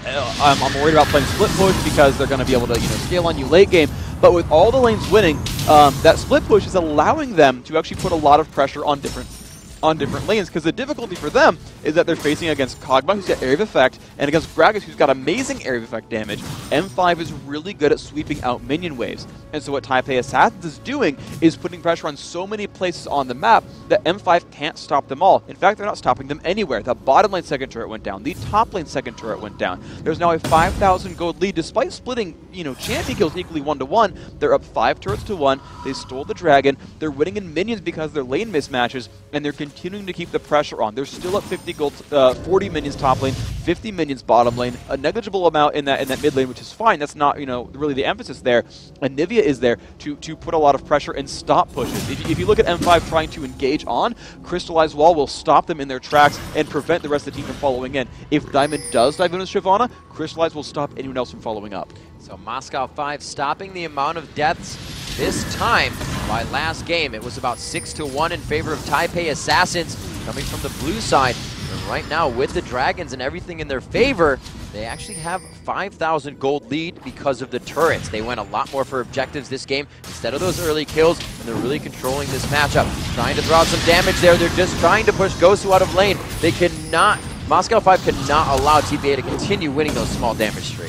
I'm worried about playing split push because they're going to be able to, scale on you late game. But with all the lanes winning, that split push is allowing them to actually put a lot of pressure on different lanes, because the difficulty for them is that they're facing against Kog'Maw, who's got Area of Effect, and against Gragas, who's got amazing Area of Effect damage. M5 is really good at sweeping out minion waves, and so what Taipei Assassins is doing is putting pressure on so many places on the map that M5 can't stop them all. In fact, they're not stopping them anywhere. The bottom lane second turret went down. The top lane second turret went down. There's now a 5,000 gold lead, despite splitting, champion kills equally 1-to-1. They're up 5 turrets to 1. They stole the dragon. They're winning in minions because of their lane mismatches, and they're continuing to keep the pressure on. They're still up 50 gold, 40 minions top lane, 50 minions bottom lane, a negligible amount in that mid lane, which is fine. That's not really the emphasis there. And Nivea is there to put a lot of pressure and stop pushes. If you look at M5 trying to engage on, Crystallized Wall will stop them in their tracks and prevent the rest of the team from following in. If Diamond does dive in with Shyvana, Crystallized will stop anyone else from following up. So Moscow 5 stopping the amount of deaths this time. By last game, it was about 6-1 in favor of Taipei Assassins coming from the blue side. And right now, with the Dragons and everything in their favor, they actually have 5,000 gold lead because of the turrets. They went a lot more for objectives this game instead of those early kills, and they're really controlling this matchup. Trying to throw out some damage there. They're just trying to push Gosu out of lane. They cannot, Moscow 5 cannot allow TPA to continue winning those small damage streaks.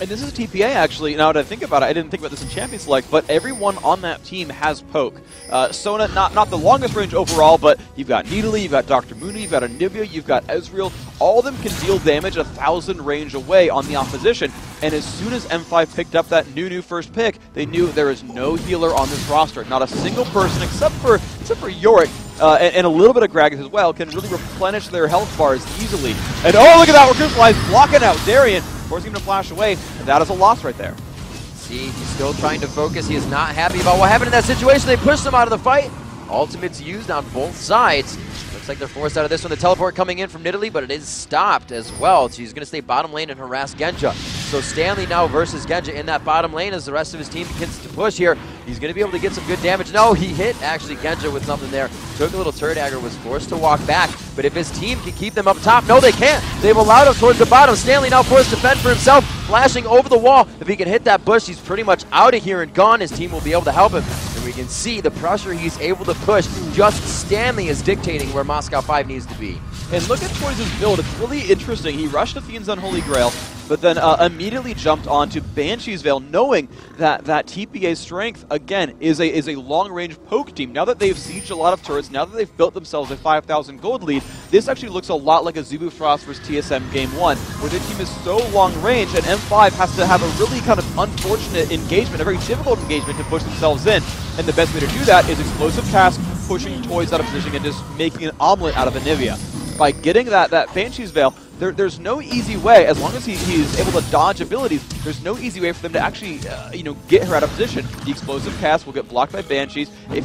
And this is TPA, actually. Now that I think about it, I didn't think about this in Champion Select, but everyone on that team has poke. Sona, not the longest range overall, but you've got Nidalee, you've got Dr. Mooney, you've got Anivia, you've got Ezreal. All of them can deal damage 1,000 range away on the opposition. And as soon as M5 picked up that new first pick, they knew there is no healer on this roster. Not a single person except for Yorick. And a little bit of Gragas as well, can really replenish their health bars easily. And oh, look at that, where Crystallize blocking out Darien, forcing him to flash away, and that is a loss right there. See, he's still trying to focus. He is not happy about what happened in that situation. They pushed him out of the fight. Ultimates used on both sides. Looks like they're forced out of this one. The teleport coming in from Nidalee, but it is stopped as well. So he's going to stay bottom lane and harass Genja. So Stanley now versus Genja in that bottom lane as the rest of his team begins to push here. He's going to be able to get some good damage. No, he hit actually Genja with something there. Took a little turret dagger, was forced to walk back. But if his team can keep them up top, no, they can't. They've allowed him towards the bottom. Stanley now forced to fend for himself, flashing over the wall. If he can hit that bush, he's pretty much out of here and gone. His team will be able to help him. And we can see the pressure he's able to push. Just Stanley is dictating where Moscow 5 needs to be. And look at Toys' build. It's really interesting. He rushed to Fiend's Unholy Grail, but then immediately jumped onto Banshee's Veil, knowing that TPA's strength, again, is a long-range poke team. Now that they've sieged a lot of turrets, now that they've built themselves a 5,000 gold lead, this actually looks a lot like a Zubu Frost versus TSM Game 1, where their team is so long-range, and M5 has to have a really kind of unfortunate engagement, a very difficult engagement to push themselves in. And the best way to do that is Explosive Task, pushing Toys out of position, and just making an omelet out of Anivia. By getting that Banshee's Veil, there's no easy way, as long as he's able to dodge abilities, there's no easy way for them to actually, get her out of position. The Explosive Cast will get blocked by Banshees. If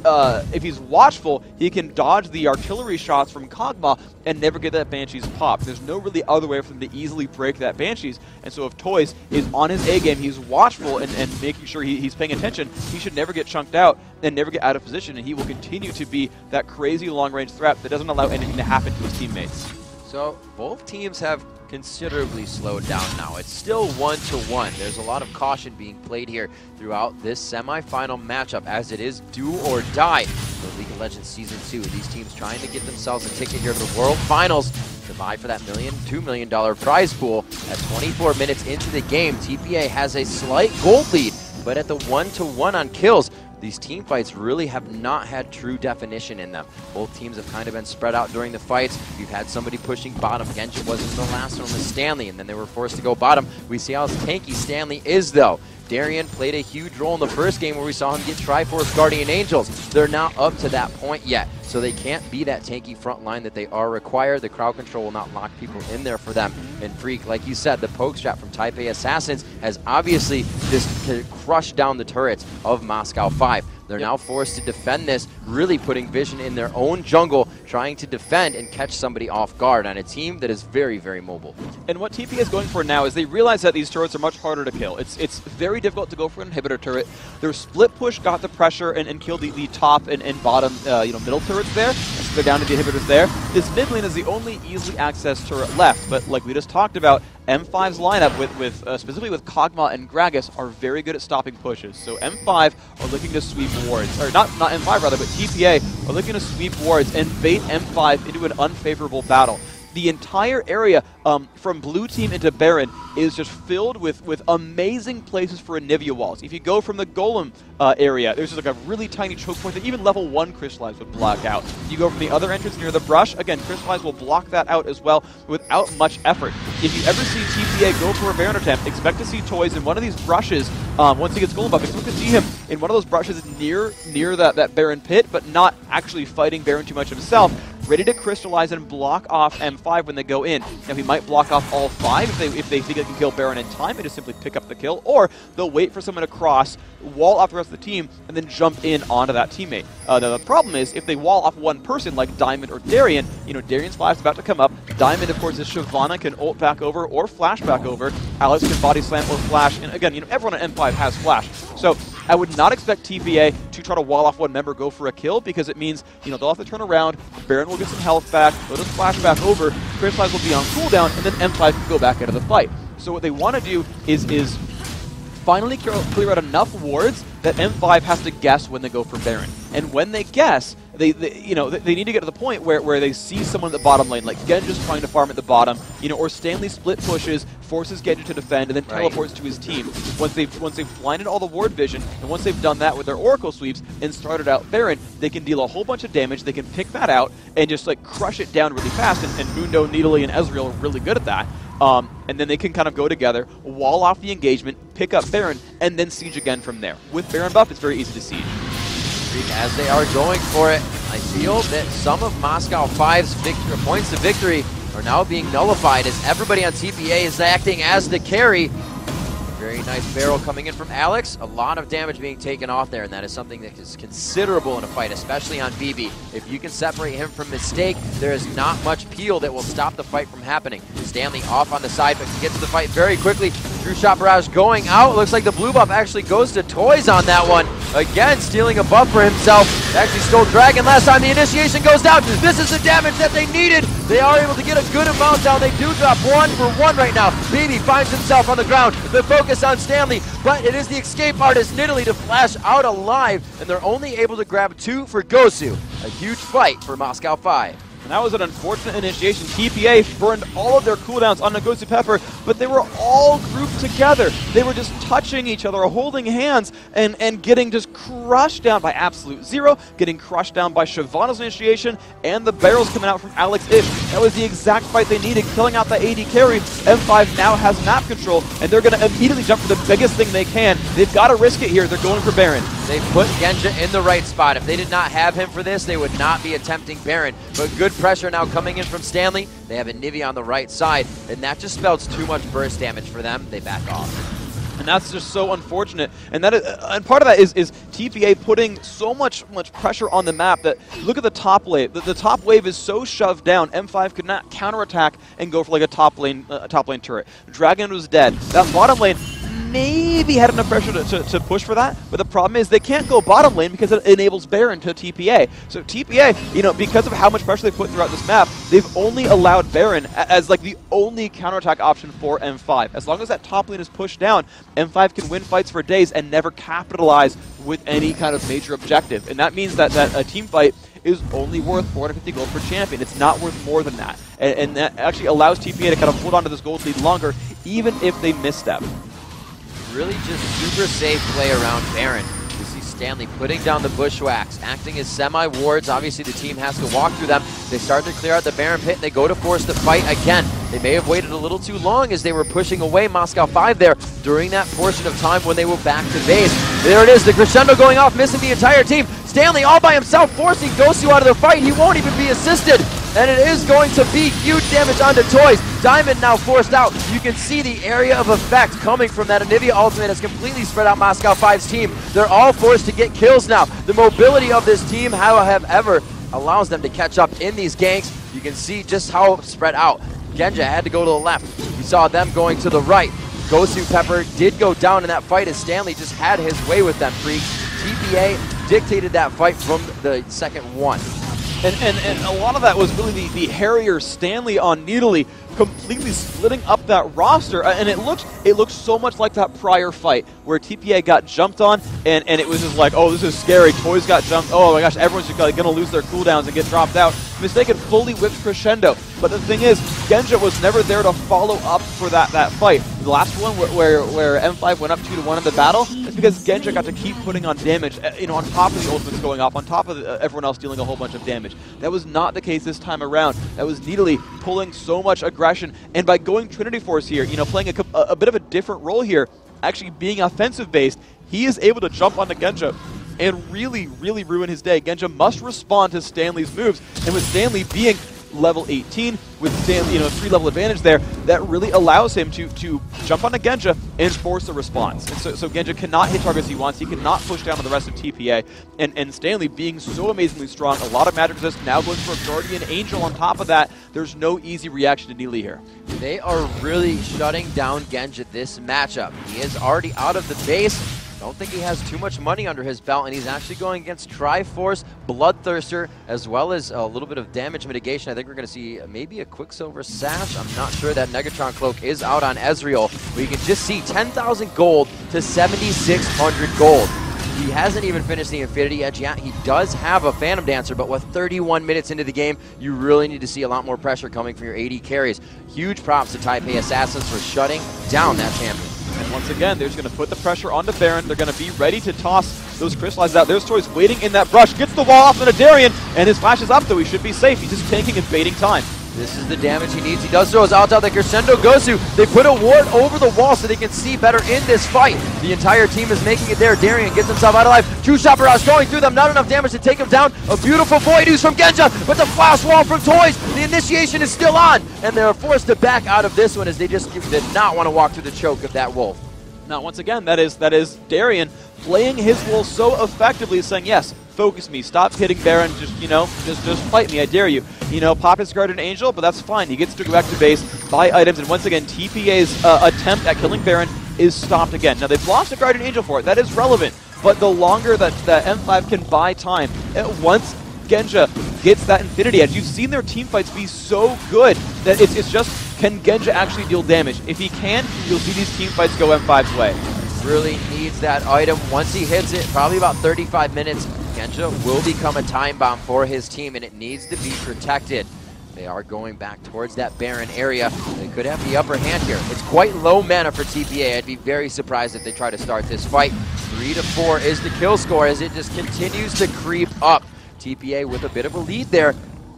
he's watchful, he can dodge the artillery shots from Kog'Maw and never get that Banshee's pop. There's no really other way for them to easily break that Banshees. And so if Toys is on his A game, he's watchful and making sure he's paying attention, he should never get chunked out and never get out of position, and he will continue to be that crazy long-range threat that doesn't allow anything to happen to his teammates. So both teams have considerably slowed down now. It's still 1-1. There's a lot of caution being played here throughout this semifinal matchup, as it is do or die for League of Legends Season 2. These teams trying to get themselves a ticket here to the World Finals to vie for that $2 million prize pool. At 24 minutes into the game, TPA has a slight gold lead, but at the 1-1 on kills, these team fights really have not had true definition in them. Both teams have kind of been spread out during the fights. You've had somebody pushing bottom. Genja wasn't the last one with Stanley, and then they were forced to go bottom. We see how tanky Stanley is, though. Darien played a huge role in the first game where we saw him get Triforce Guardian Angels. They're not up to that point yet, so they can't be that tanky front line that they are required. The crowd control will not lock people in there for them. And Freak, like you said, the poke strat from Taipei Assassins has obviously just crushed down the turrets of Moscow 5. They're now forced to defend this, really putting Vision in their own jungle, trying to defend and catch somebody off guard on a team that is very, very mobile. And what TP is going for now is they realize that these turrets are much harder to kill. It's very difficult to go for an inhibitor turret. Their split push got the pressure and killed the top and bottom middle turrets there. So they're down to the inhibitors there. This mid lane is the only easily accessed turret left, but like we just talked about, M5's lineup with specifically with Kog'Maw and Gragas are very good at stopping pushes. So M5 are looking to sweep wards, or not M5 rather, but TPA are looking to sweep wards and bait M5 into an unfavorable battle. The entire area from blue team into Baron is just filled with amazing places for Anivia walls. If you go from the Golem area, there's just like a really tiny choke point that even level 1 Crystallize would block out. You go from the other entrance near the brush, again, Crystallize will block that out as well without much effort. If you ever see TPA go for a Baron attempt, expect to see Toys in one of these brushes, once he gets Golem buff, expect to see him in one of those brushes near that Baron pit, but not actually fighting Baron too much himself, ready to crystallize and block off M5 when they go in. Now, he might block off all 5 if they think they can kill Baron in time and just simply pick up the kill, or they'll wait for someone to cross, wall off the rest of the team, and then jump in onto that teammate. Now, the problem is, if they wall off one person, like Diamond or Darien, Darien's flash is about to come up. Diamond, of course, is Shyvana, can ult back over or flash back over. Alex can body slam or flash, and again, everyone on M5 has flash. So I would not expect TPA to try to wall off one member, go for a kill, because it means, they'll have to turn around, Baron will get some health back, they'll just flash back over, Crystallize will be on cooldown, and then M5 can go back into the fight. So what they want to do is finally clear out enough wards that M5 has to guess when they go for Baron. And when they guess, they need to get to the point where they see someone at the bottom lane, like Genja's trying to farm at the bottom, or Stanley split pushes, forces Genja to defend, and then teleports to his team. Once they've blinded all the ward vision, and once they've done that with their Oracle sweeps and started out Baron, they can deal a whole bunch of damage. They can pick that out and just like crush it down really fast. And Mundo, Nidalee, and Ezreal are really good at that. And then they can kind of go together, wall off the engagement, pick up Baron, and then siege again from there. With Baron buff, it's very easy to siege. As they are going for it, I feel that some of Moscow 5's points of victory are now being nullified as everybody on TPA is acting as the carry. Very nice barrel coming in from Alex. A lot of damage being taken off there, and that is something that is considerable in a fight, especially on BB. If you can separate him from Mistake, there is not much peel that will stop the fight from happening. Stanley off on the side, but can get to the fight very quickly. True Shot Barrage going out. Looks like the blue buff actually goes to Toys on that one. Again, stealing a buff for himself. Actually stole Dragon last time. The initiation goes down. This is the damage that they needed. They are able to get a good amount down. They do drop 1 for 1 right now. BB finds himself on the ground. The focus on Stanley, but it is the escape artist Nidalee to flash out alive, and they're only able to grab 2 for Gosu. A huge fight for Moscow 5. And that was an unfortunate initiation. TPA burned all of their cooldowns on Ngozi Pepper, but they were all grouped together. They were just touching each other, holding hands, and getting just crushed down by Absolute Zero, getting crushed down by Shyvana's initiation, and the barrels coming out from Alex Ish. That was the exact fight they needed, killing out the AD carry. M5 now has map control, and they're going to immediately jump for the biggest thing they can. They've got to risk it here. They're going for Baron. They put Genja in the right spot. If they did not have him for this, they would not be attempting Baron. But good pressure now coming in from Stanley. They have a Nivea on the right side, and that just spells too much burst damage for them. They back off. And that's just so unfortunate. And part of that is TPA putting so much pressure on the map that look at the top wave. The top wave is so shoved down. M5 could not counterattack and go for like a top lane turret. Dragon was dead. That bottom lane maybe had enough pressure to push for that, but the problem is they can't go bottom lane because it enables Baron to TPA. So TPA, because of how much pressure they put throughout this map, they've only allowed Baron as like the only counterattack option for M5. As long as that top lane is pushed down, M5 can win fights for days and never capitalize with any kind of major objective. And that means that a team fight is only worth 450 gold per champion. It's not worth more than that. And that actually allows TPA to kind of hold on to this gold lead longer, even if they misstep. Really just super safe play around Baron. You see Stanley putting down the bushwhacks, acting as semi-wards. Obviously the team has to walk through them. They start to clear out the Baron pit, and they go to force the fight again. They may have waited a little too long as they were pushing away Moscow 5 there during that portion of time when they were back to base. There it is, the crescendo going off, missing the entire team. Stanley all by himself, forcing Gosu out of the fight. He won't even be assisted. And it is going to be huge damage onto Toys. Diamond now forced out. You can see the area of effect coming from that Anivia ultimate has completely spread out Moscow 5's team. They're all forced to get kills now. The mobility of this team, however, allows them to catch up in these ganks. You can see just how spread out. Genja had to go to the left. We saw them going to the right. Gosu Pepper did go down in that fight as Stanley just had his way with them, freaks. TPA dictated that fight from the second one. And a lot of that was really the Harrier Stanley on Nidalee completely splitting up that roster, and it looked so much like that prior fight where TPA got jumped on, and it was just like, oh, this is scary. Toys got jumped. Oh my gosh, everyone's just going to lose their cooldowns and get dropped out. Mistaken fully whipped Crescendo, but the thing is, Genja was never there to follow up for that fight. The last one where M5 went up 2-1 in the battle, it's because Genja got to keep putting on damage, on top of the ultimates going off, on top of everyone else dealing a whole bunch of damage. That was not the case this time around. That was Nidalee pulling so much aggression, and by going Trinity Force here, playing a bit of a different role here, actually being offensive based, he is able to jump onto Genja and really, really ruin his day. Genja must respond to Stanley's moves, and with Stanley being level 18, with Stanley, 3-level advantage there, that really allows him to jump onto Genja and force a response. And so Genja cannot hit targets he wants, he cannot push down on the rest of TPA, and Stanley being so amazingly strong, a lot of magic resist, now going for a Guardian Angel on top of that. There's no easy reaction to Nidalee here. They are really shutting down Genja this matchup. He is already out of the base. Don't think he has too much money under his belt, and he's actually going against Triforce, Bloodthirster, as well as a little bit of damage mitigation. I think we're going to see maybe a Quicksilver Sash. I'm not sure. That Negatron Cloak is out on Ezreal, but you can just see 10,000 gold to 7,600 gold. He hasn't even finished the Infinity Edge yet. He does have a Phantom Dancer, but with 31 minutes into the game, you really need to see a lot more pressure coming from your AD carries. Huge props to Taipei Assassins for shutting down that champion. And once again, they're just going to put the pressure onto Baron. They're going to be ready to toss those crystallizes out. There's Toys waiting in that brush. Gets the wall off into Darien, and his flash is up, though he should be safe. He's just tanking and baiting time. This is the damage he needs. He does throw his ult out that Crescendo goes to. They put a ward over the wall so they can see better in this fight. The entire team is making it there. Darien gets himself out of life. True Shot Barrage going through them. Not enough damage to take him down. A beautiful Void Ooze from Genja, but the flash wall from Toys. The initiation is still on, and they're forced to back out of this one as they just did not want to walk through the choke of that wolf. Now, once again, that is Darien playing his role so effectively, saying, yes, focus me, stop hitting Baron, just fight me, I dare you. Pop his Guardian Angel, but that's fine. He gets to go back to base, buy items, and once again, TPA's attempt at killing Baron is stopped again. Now, they've lost a Guardian Angel for it. That is relevant, but the longer that M5 can buy time, once Genja gets that Infinity Edge, you've seen their team fights be so good that it's just, can Genja actually deal damage? If he can, you'll see these team fights go M5's way. Really needs that item. Once he hits it, probably about 35 minutes, Genja will become a time bomb for his team, and it needs to be protected. They are going back towards that Baron area. They could have the upper hand here. It's quite low mana for TPA. I'd be very surprised if they try to start this fight. 3 to 4 is the kill score as it just continues to creep up. TPA with a bit of a lead there.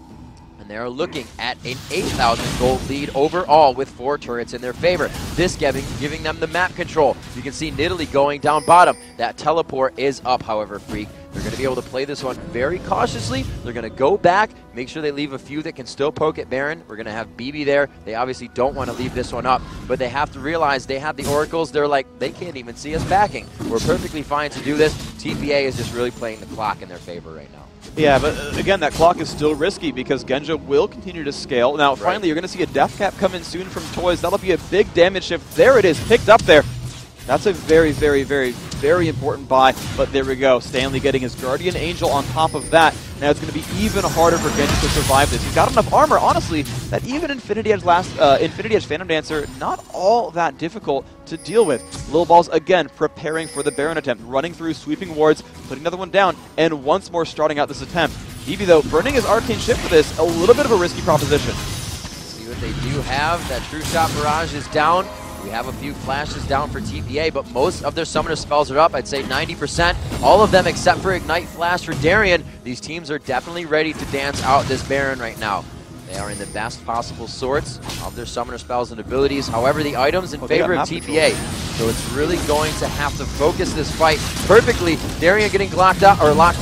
And they're looking at an 8,000 gold lead overall with 4 turrets in their favor. This giving them the map control. You can see Nidalee going down bottom. That teleport is up, however, Freak. They're going to be able to play this one very cautiously. They're going to go back, make sure they leave a few that can still poke at Baron. We're going to have BB there. They obviously don't want to leave this one up, but they have to realize they have the Oracles. They're like, they can't even see us backing. We're perfectly fine to do this. TPA is just really playing the clock in their favor right now. Yeah, but again, that clock is still risky because Genja will continue to scale. Now, finally, you're going to see a death cap come in soon from Toys. That'll be a big damage shift. There it is, picked up there. That's a very, very, very, very important buy, but there we go. Stanley getting his Guardian Angel on top of that. Now it's going to be even harder for Genji to survive this. He's got enough armor, honestly, that even Infinity Edge Phantom Dancer, not all that difficult to deal with. Lil Balls, again, preparing for the Baron attempt, running through, sweeping wards, putting another one down, and once more starting out this attempt. BB, though, burning his Arcane Shift for this, a little bit of a risky proposition. See what they do have. That True Shot Barrage is down. We have a few flashes down for TPA, but most of their summoner spells are up. I'd say 90%. All of them except for Ignite Flash for Darien. These teams are definitely ready to dance out this Baron right now. They are in the best possible sorts of their summoner spells and abilities. However, the items in favor of TPA. So it's really going to have to focus this fight perfectly. Darien getting locked up.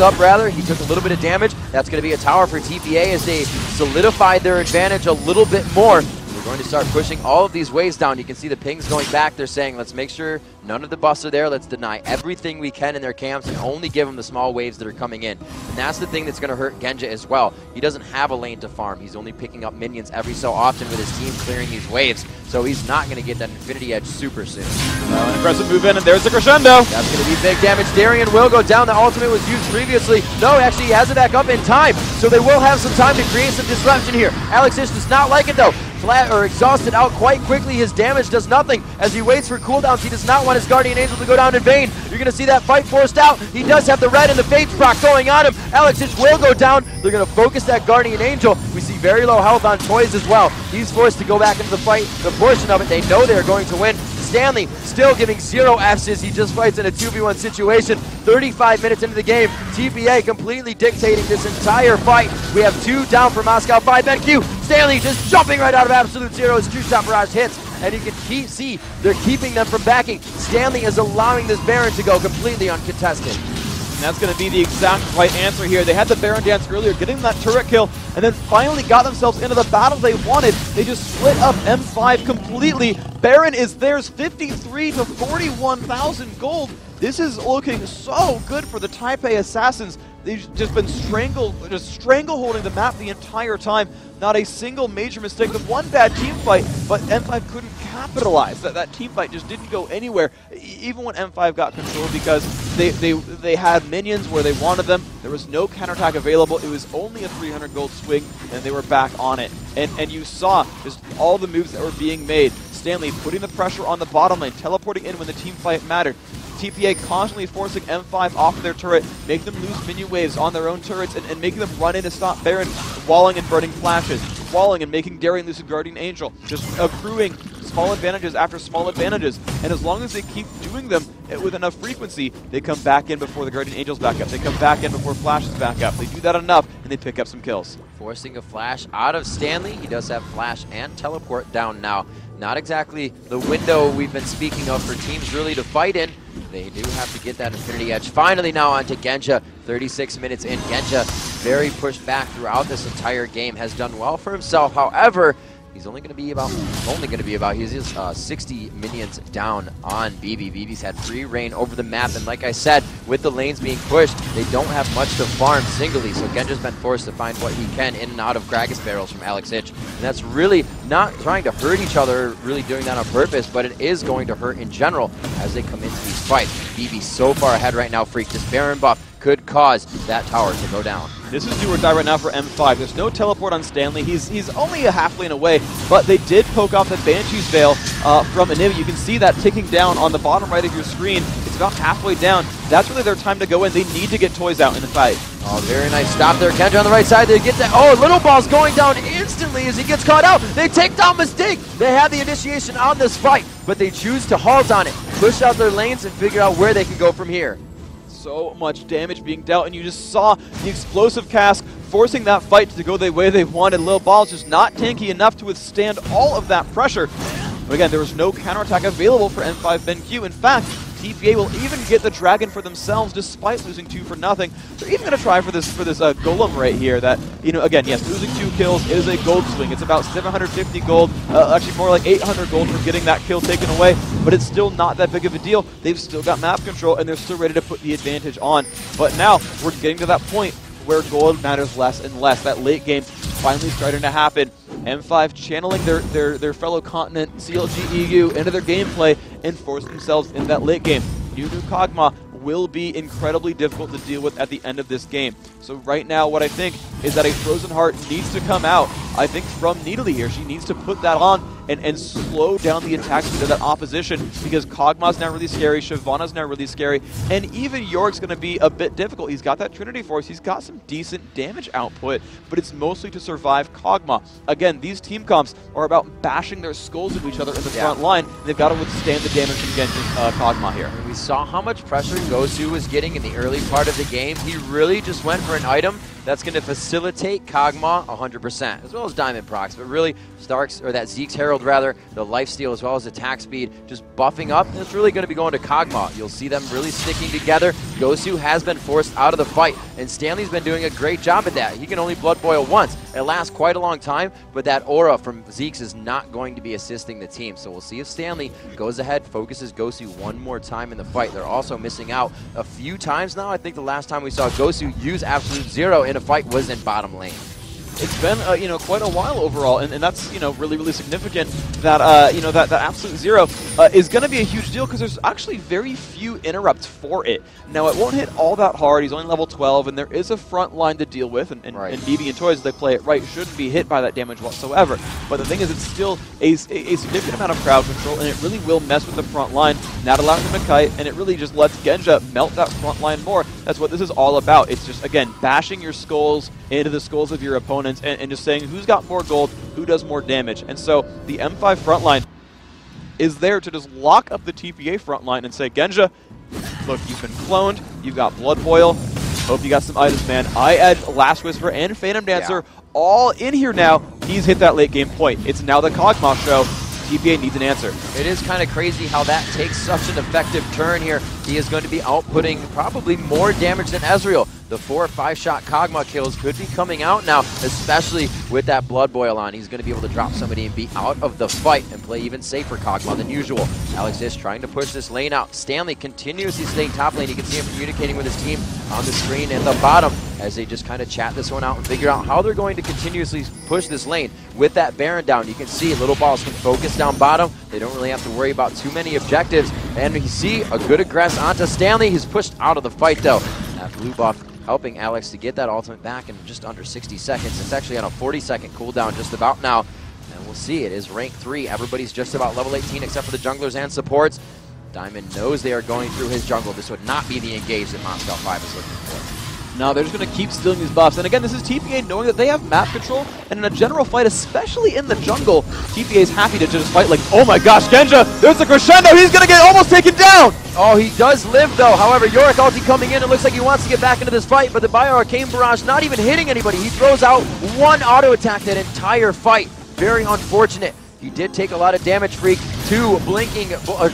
He took a little bit of damage. That's going to be a tower for TPA as they solidified their advantage a little bit more. Going to start pushing all of these waves down. You can see the pings going back. They're saying, let's make sure none of the buffs are there. Let's deny everything we can in their camps and only give them the small waves that are coming in. And that's the thing that's going to hurt Genja as well. He doesn't have a lane to farm. He's only picking up minions every so often with his team clearing these waves. So he's not going to get that Infinity Edge super soon. An impressive move in, and there's the Crescendo. That's going to be big damage. Darien will go down. The ultimate was used previously. No, actually, he has it back up in time. So they will have some time to create some disruption here. Alex Ish does not like it, though. Flat or exhausted out quite quickly. His damage does nothing as he waits for cooldowns. He does not want his Guardian Angel to go down in vain. You're going to see that fight forced out. He does have the red and the Fates proc going on him. Alex Ish will go down. They're going to focus that Guardian Angel. We see very low health on Toys as well. He's forced to go back into the fight. The portion of it, they know they're going to win. Stanley still giving 0 Fs as he just fights in a 2v1 situation. 35 minutes into the game, TPA completely dictating this entire fight. We have 2 down for Moscow 5 BenQ. Stanley just jumping right out of Absolute Zero as True Shot Barrage hits. And you can see they're keeping them from backing. Stanley is allowing this Baron to go completely uncontested. And that's going to be the exact right answer here. They had the Baron dance earlier, getting that turret kill, and then finally got themselves into the battle they wanted. They just split up M5 completely. Baron is theirs, 53 to 41,000 gold. This is looking so good for the Taipei Assassins. They've just been strangleholding the map the entire time. Not a single major mistake. The one bad team fight, but M5 couldn't capitalize. That team fight just didn't go anywhere, even when M5 got control, because they had minions where they wanted them. There was no counterattack available. It was only a 300 gold swing, and they were back on it. And you saw just all the moves that were being made. Stanley putting the pressure on the bottom lane, teleporting in when the team fight mattered. TPA constantly forcing M5 off of their turret, making them lose minion waves on their own turrets, and making them run in to stop Baron, walling and burning flashes, walling and making Gary lose a Guardian Angel, just accruing small advantages after small advantages. And as long as they keep doing them with enough frequency, they come back in before the Guardian Angel's back up. They come back in before Flash is back up. They do that enough, and they pick up some kills. Forcing a Flash out of Stanley. He does have Flash and Teleport down now. Not exactly the window we've been speaking of for teams really to fight in. They do have to get that Infinity Edge. Finally now onto Genja. 36 minutes in. Genja, very pushed back throughout this entire game, has done well for himself. However, he's only going to be about, he's 60 minions down on BB. BB's had free reign over the map, and like I said, with the lanes being pushed, they don't have much to farm singly, so Genja's been forced to find what he can in and out of Gragas barrels from Alex Hitch. And that's really not trying to hurt each other, really doing that on purpose, but it is going to hurt in general as they come into these fights. BB so far ahead right now, Freak. This Baron buff could cause that tower to go down. This is do or die right now for M5. There's no teleport on Stanley. He's only a half lane away, but they did poke off the Banshee's Veil from Anivia. You can see that ticking down on the bottom right of your screen. It's about halfway down. That's really their time to go in. They need to get toys out in the fight. Oh, very nice stop there. Genja on the right side. They get that. Oh, Little Ball's going down instantly as he gets caught out. They take down Mistake. They have the initiation on this fight, but they choose to halt on it, push out their lanes, and figure out where they can go from here. So much damage being dealt, and you just saw the explosive cask forcing that fight to go the way they wanted. Lil Ball's just not tanky enough to withstand all of that pressure. But again, there was no counterattack available for M5 BenQ. In fact, TPA will even get the Dragon for themselves despite losing 2 for nothing. They're even going to try for this Golem right here that, again, yes, losing 2 kills is a gold swing. It's about 750 gold, actually more like 800 gold for getting that kill taken away, but it's still not that big of a deal. They've still got map control, and they're still ready to put the advantage on. But now, we're getting to that point where gold matters less and less. That late game finally starting to happen. M5 channeling their fellow continent CLG EU into their gameplay and force themselves in that late game. Nunu Kog'Maw will be incredibly difficult to deal with at the end of this game. So right now what I think is that a Frozen Heart needs to come out, I think, from Nidalee here. She needs to put that on and slow down the attack speed of that opposition, because Kog'Maw's now really scary, Shyvana's now really scary, and even Yorick's going to be a bit difficult. He's got that Trinity Force, he's got some decent damage output, but it's mostly to survive Kog'Maw. Again, these team comps are about bashing their skulls into each other in the front line, and they've got to withstand the damage from Kog'Maw here. We saw how much pressure Gosu was getting in the early part of the game. He really just went for an item that's going to facilitate Kog'Maw 100%, as well as Diamond procs, but really Stark's, or that Zeke's Herald rather, the lifesteal as well as attack speed, just buffing up, and it's really going to be going to Kog'Maw. You'll see them really sticking together. Gosu has been forced out of the fight, and Stanley's been doing a great job at that. He can only blood boil once. It lasts quite a long time, but that aura from Zeke's is not going to be assisting the team. So we'll see if Stanley goes ahead, focuses Gosu one more time in the fight. They're also missing out a few times now. I think the last time we saw Gosu use Absolute Zero in a fight was in bottom lane. It's been quite a while overall, and that's really significant that that Absolute Zero is going to be a huge deal, because there's actually very few interrupts for it. Now it won't hit all that hard. He's only level 12, and there is a front line to deal with, and right. and BB and Toys, as they play it right, shouldn't be hit by that damage whatsoever. But the thing is, it's still a significant amount of crowd control, and it really will mess with the front line, not allowing them to kite, and it really just lets Genja melt that front line more. That's what this is all about. It's just, again, bashing your skulls into the skulls of your opponents, and just saying who's got more gold, who does more damage. And so the M5 frontline is there to just lock up the TPA frontline and say, Genja, look, you've been cloned, you've got Blood Boil, hope you got some items, man. I add Last Whisper and Phantom Dancer all in here now. He's hit that late game point. It's now the Kog'Maw show. TPA needs an answer. It is kind of crazy how that takes such an effective turn here. He is going to be outputting probably more damage than Ezreal. The 4 or 5 shot Kog'Maw kills could be coming out now, especially with that Blood Boil on. He's going to be able to drop somebody and be out of the fight and play even safer Kog'Maw than usual. Alex is trying to push this lane out. Stanley continuously staying top lane. You can see him communicating with his team on the screen in the bottom as they just kind of chat this one out and figure out how they're going to continuously push this lane. With that Baron down, you can see Little Balls can focus down bottom. They don't really have to worry about too many objectives. And you see a good aggress onto Stanley. He's pushed out of the fight though. That blue buff helping Alex to get that ultimate back in just under 60 seconds. It's actually on a 40-second cooldown just about now. And we'll see, it is rank 3. Everybody's just about level 18 except for the junglers and supports. Diamond knows they are going through his jungle. This would not be the engage that Moscow 5 is looking for. No, they're just going to keep stealing these buffs. And again, this is TPA knowing that they have map control, and in a general fight, especially in the jungle, TPA is happy to just fight like, oh my gosh, Genja, there's a crescendo, he's going to get almost taken down! Oh, he does live though. However, Yorick ulti coming in. It looks like he wants to get back into this fight, but the Bio Arcane Barrage not even hitting anybody. He throws out one auto attack that entire fight. Very unfortunate. He did take a lot of damage, Freak. Two blinking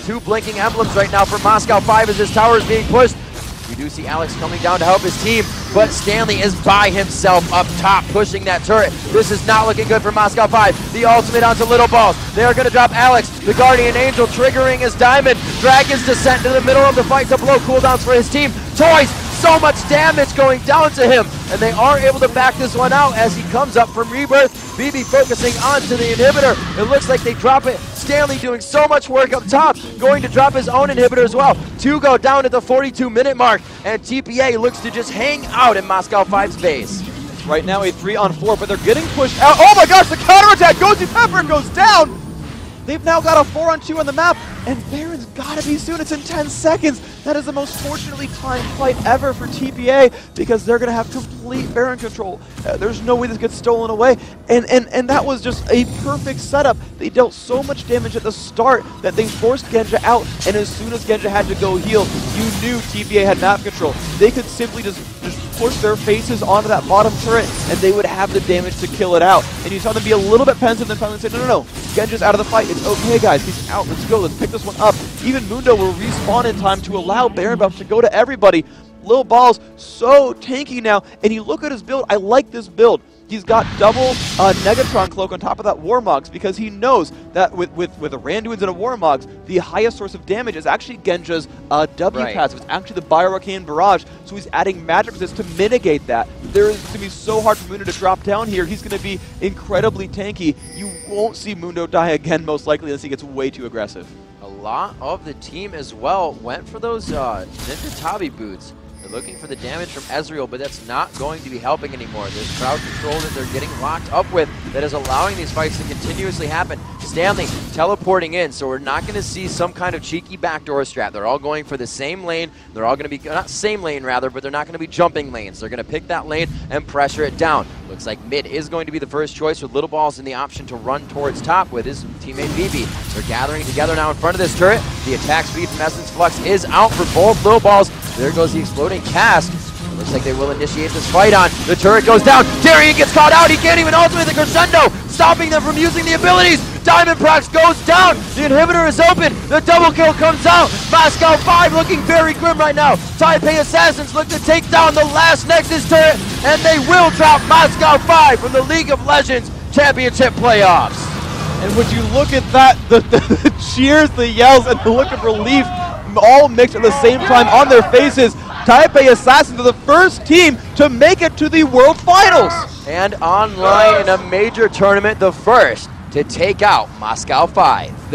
emblems right now for Moscow 5 as his tower is being pushed. We do see Alex coming down to help his team, but Stanley is by himself up top, pushing that turret. This is not looking good for Moscow 5. The ultimate onto Little Balls. They are going to drop Alex. The Guardian Angel triggering his Diamond. Dragon's Descent into the middle of the fight to blow cooldowns for his team. Toys, so much damage going down to him, and they are able to back this one out as he comes up from Rebirth. BB focusing onto the inhibitor. It looks like they drop it. Stanley doing so much work up top, going to drop his own inhibitor as well. Two go down at the 42-minute mark, and TPA looks to just hang out in Moscow 5's base. Right now a 3-on-4, but they're getting pushed out. Oh my gosh, the counterattack! Ghosty Pepper goes down! They've now got a 4-on-2 on the map, and Baron's gotta be soon. It's in 10 seconds. That is the most fortunately timed fight ever for TPA because they're gonna have complete Baron control. There's no way this gets stolen away, and that was just a perfect setup. They dealt so much damage at the start that they forced Genja out, and as soon as Genja had to go heal, you knew TPA had map control. They could simply just push their faces onto that bottom turret, and they would have the damage to kill it out. And you saw them be a little bit pensive, then finally say, no, Genja's out of the fight. It's okay, guys. He's out. Let's go. Let's pick this one up. Even Mundo will respawn in time to allow Baron buff to go to everybody. Lil Ball's so tanky now, and you look at his build. I like this build. He's got double Negatron Cloak on top of that Warmogs because he knows that with a Randuin's and a Warmogs, the highest source of damage is actually Genja's W passive. It's actually the Bio Arcane Barrage, so he's adding magic resist to mitigate that. It's going to be so hard for Mundo to drop down here. He's going to be incredibly tanky. You won't see Mundo die again, most likely, unless he gets way too aggressive. A lot of the team as well went for those Ninja Tabi boots. They're looking for the damage from Ezreal, but that's not going to be helping anymore. There's crowd control that they're getting locked up with that is allowing these fights to continuously happen. Stanley teleporting in, so we're not going to see some kind of cheeky backdoor strat. They're all going for the same lane. They're all going to be, not same lane rather, but they're not going to be jumping lanes. They're going to pick that lane and pressure it down. Looks like mid is going to be the first choice with Little Balls in the option to run towards top with his teammate BB. They're gathering together now in front of this turret. The attack speed from Essence Flux is out for both Little Balls. There goes the exploding cast. Looks like they will initiate this fight on. The turret goes down. Darian gets caught out. He can't even ultimate the crescendo, stopping them from using the abilities. Diamond Prox goes down. The inhibitor is open. The double kill comes out. Moscow 5 looking very grim right now. Taipei Assassins look to take down the last Nexus turret, and they will drop Moscow 5 from the League of Legends Championship playoffs. And would you look at that, the cheers, the yells, and the look of relief all mixed at the same time on their faces. Taipei Assassins are the first team to make it to the World Finals. And online in a major tournament, the first to take out Moscow 5.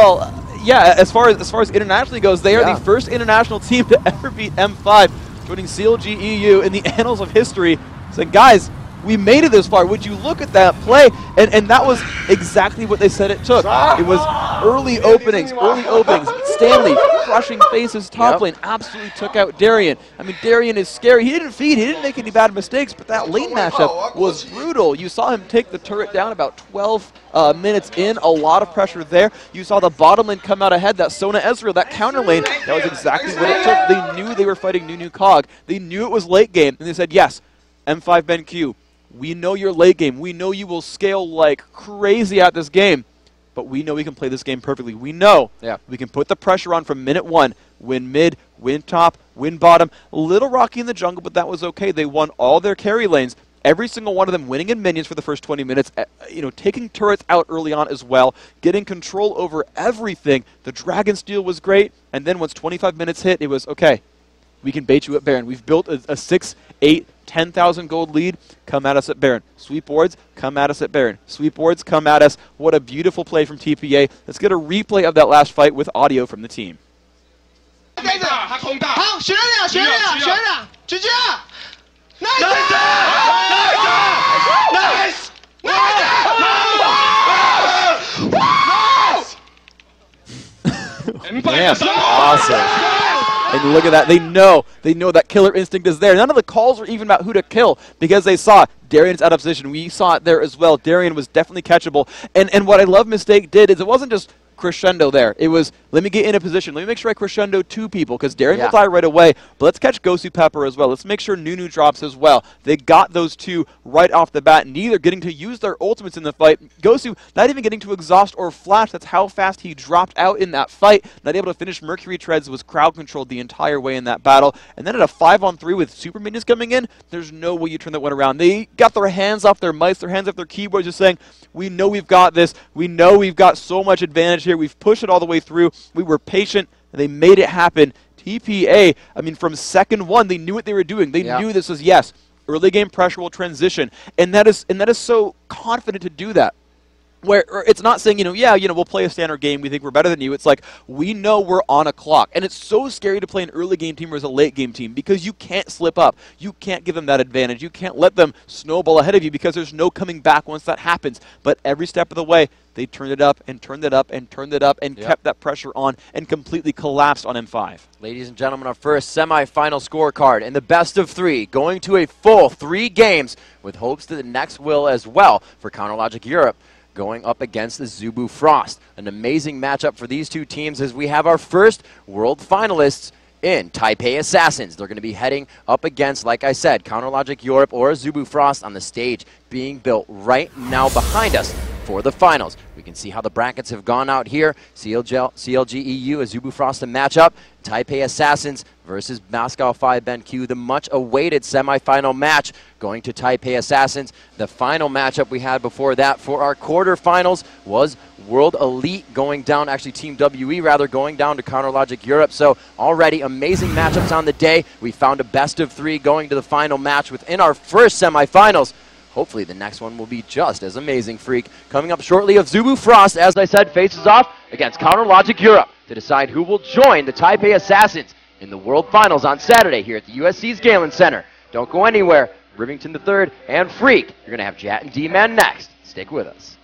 Yeah, as far as internationally goes, they are the first international team to ever beat M5, joining CLG EU in the annals of history. Saying, guys, we made it this far. Would you look at that play? And that was exactly what they said it took. It was early openings. Stanley crushing faces top lane, absolutely took out Darian. I mean, Darian is scary. He didn't feed, he didn't make any bad mistakes, but that lane matchup was brutal. You saw him take the turret down about 12 minutes in, a lot of pressure there. You saw the bottom lane come out ahead, that Sona Ezreal, that counter lane. That was exactly what it took. They knew they were fighting Nunu Cog. They knew it was late game, and they said, yes, M5 BenQ, we know you're late game. We know you will scale like crazy at this game, but we know we can play this game perfectly. We know we can put the pressure on from minute one, win mid, win top, win bottom. A little rocky in the jungle, but that was okay. They won all their carry lanes, every single one of them winning in minions for the first 20 minutes, taking turrets out early on as well, getting control over everything. The Dragon Steel was great, and then once 25 minutes hit, it was, okay, we can bait you at Baron. We've built a 6, 8, 10,000 gold lead. Come at us at Baron. Sweep boards, come at us at Baron. Sweep boards, come at us. What a beautiful play from TPA. Let's get a replay of that last fight with audio from the team. Damn. Awesome. And look at that. They know that killer instinct is there. None of the calls were even about who to kill because they saw Darian's out of position. We saw it there as well. Darian was definitely catchable. And what I love Mistake did is it wasn't just crescendo there. It was, let me get in a position. Let me make sure I crescendo two people because Darian will die right away. But let's catch Gosu Pepper as well. Let's make sure Nunu drops as well. They got those two right off the bat, neither getting to use their ultimates in the fight. Gosu not even getting to exhaust or flash. That's how fast he dropped out in that fight. Not able to finish Mercury Treads, was crowd controlled the entire way in that battle. And then at a 5-on-3 with super minions coming in, there's no way you turn that one around. They got their hands off their mice, their hands off their keyboards, just saying, we know we've got this. We know we've got so much advantage here. We've pushed it all the way through. We were patient, and they made it happen. TPA, I mean, from second one, they knew what they were doing. They knew this was, yes, early game pressure will transition. And that is so confident to do that. Where it's not saying, we'll play a standard game, we think we're better than you. It's like, we know we're on a clock. And it's so scary to play an early game team versus a late game team because you can't slip up. You can't give them that advantage. You can't let them snowball ahead of you because there's no coming back once that happens. But every step of the way, they turned it up and turned it up and turned it up and kept that pressure on and completely collapsed on M5. Ladies and gentlemen, our first semifinal scorecard in the best of three, going to a full 3 games with hopes that the next will as well for CounterLogic Europe, going up against the Zubu Frost. An amazing matchup for these two teams as we have our first world finalists in Taipei Assassins. They're going to be heading up against, like I said, CounterLogic Europe or Zubu Frost on the stage being built right now behind us for the finals. We can see how the brackets have gone out here. CLG EU, a Zubu Frost to matchup. Taipei Assassins versus Moscow 5 BenQ, the much-awaited semifinal match going to Taipei Assassins. The final matchup we had before that for our quarterfinals was World Elite going down, actually Team WE rather, going down to CounterLogic Europe. So already amazing matchups on the day. We found a best of 3 going to the final match within our first semifinals. Hopefully the next one will be just as amazing, Freak. Coming up shortly, of Zubu Frost, as I said, faces off against CounterLogic Europe to decide who will join the Taipei Assassins in the World Finals on Saturday here at the USC's Galen Center. Don't go anywhere. Rivington III and Freak. You're going to have Jat and D-Man next. Stick with us.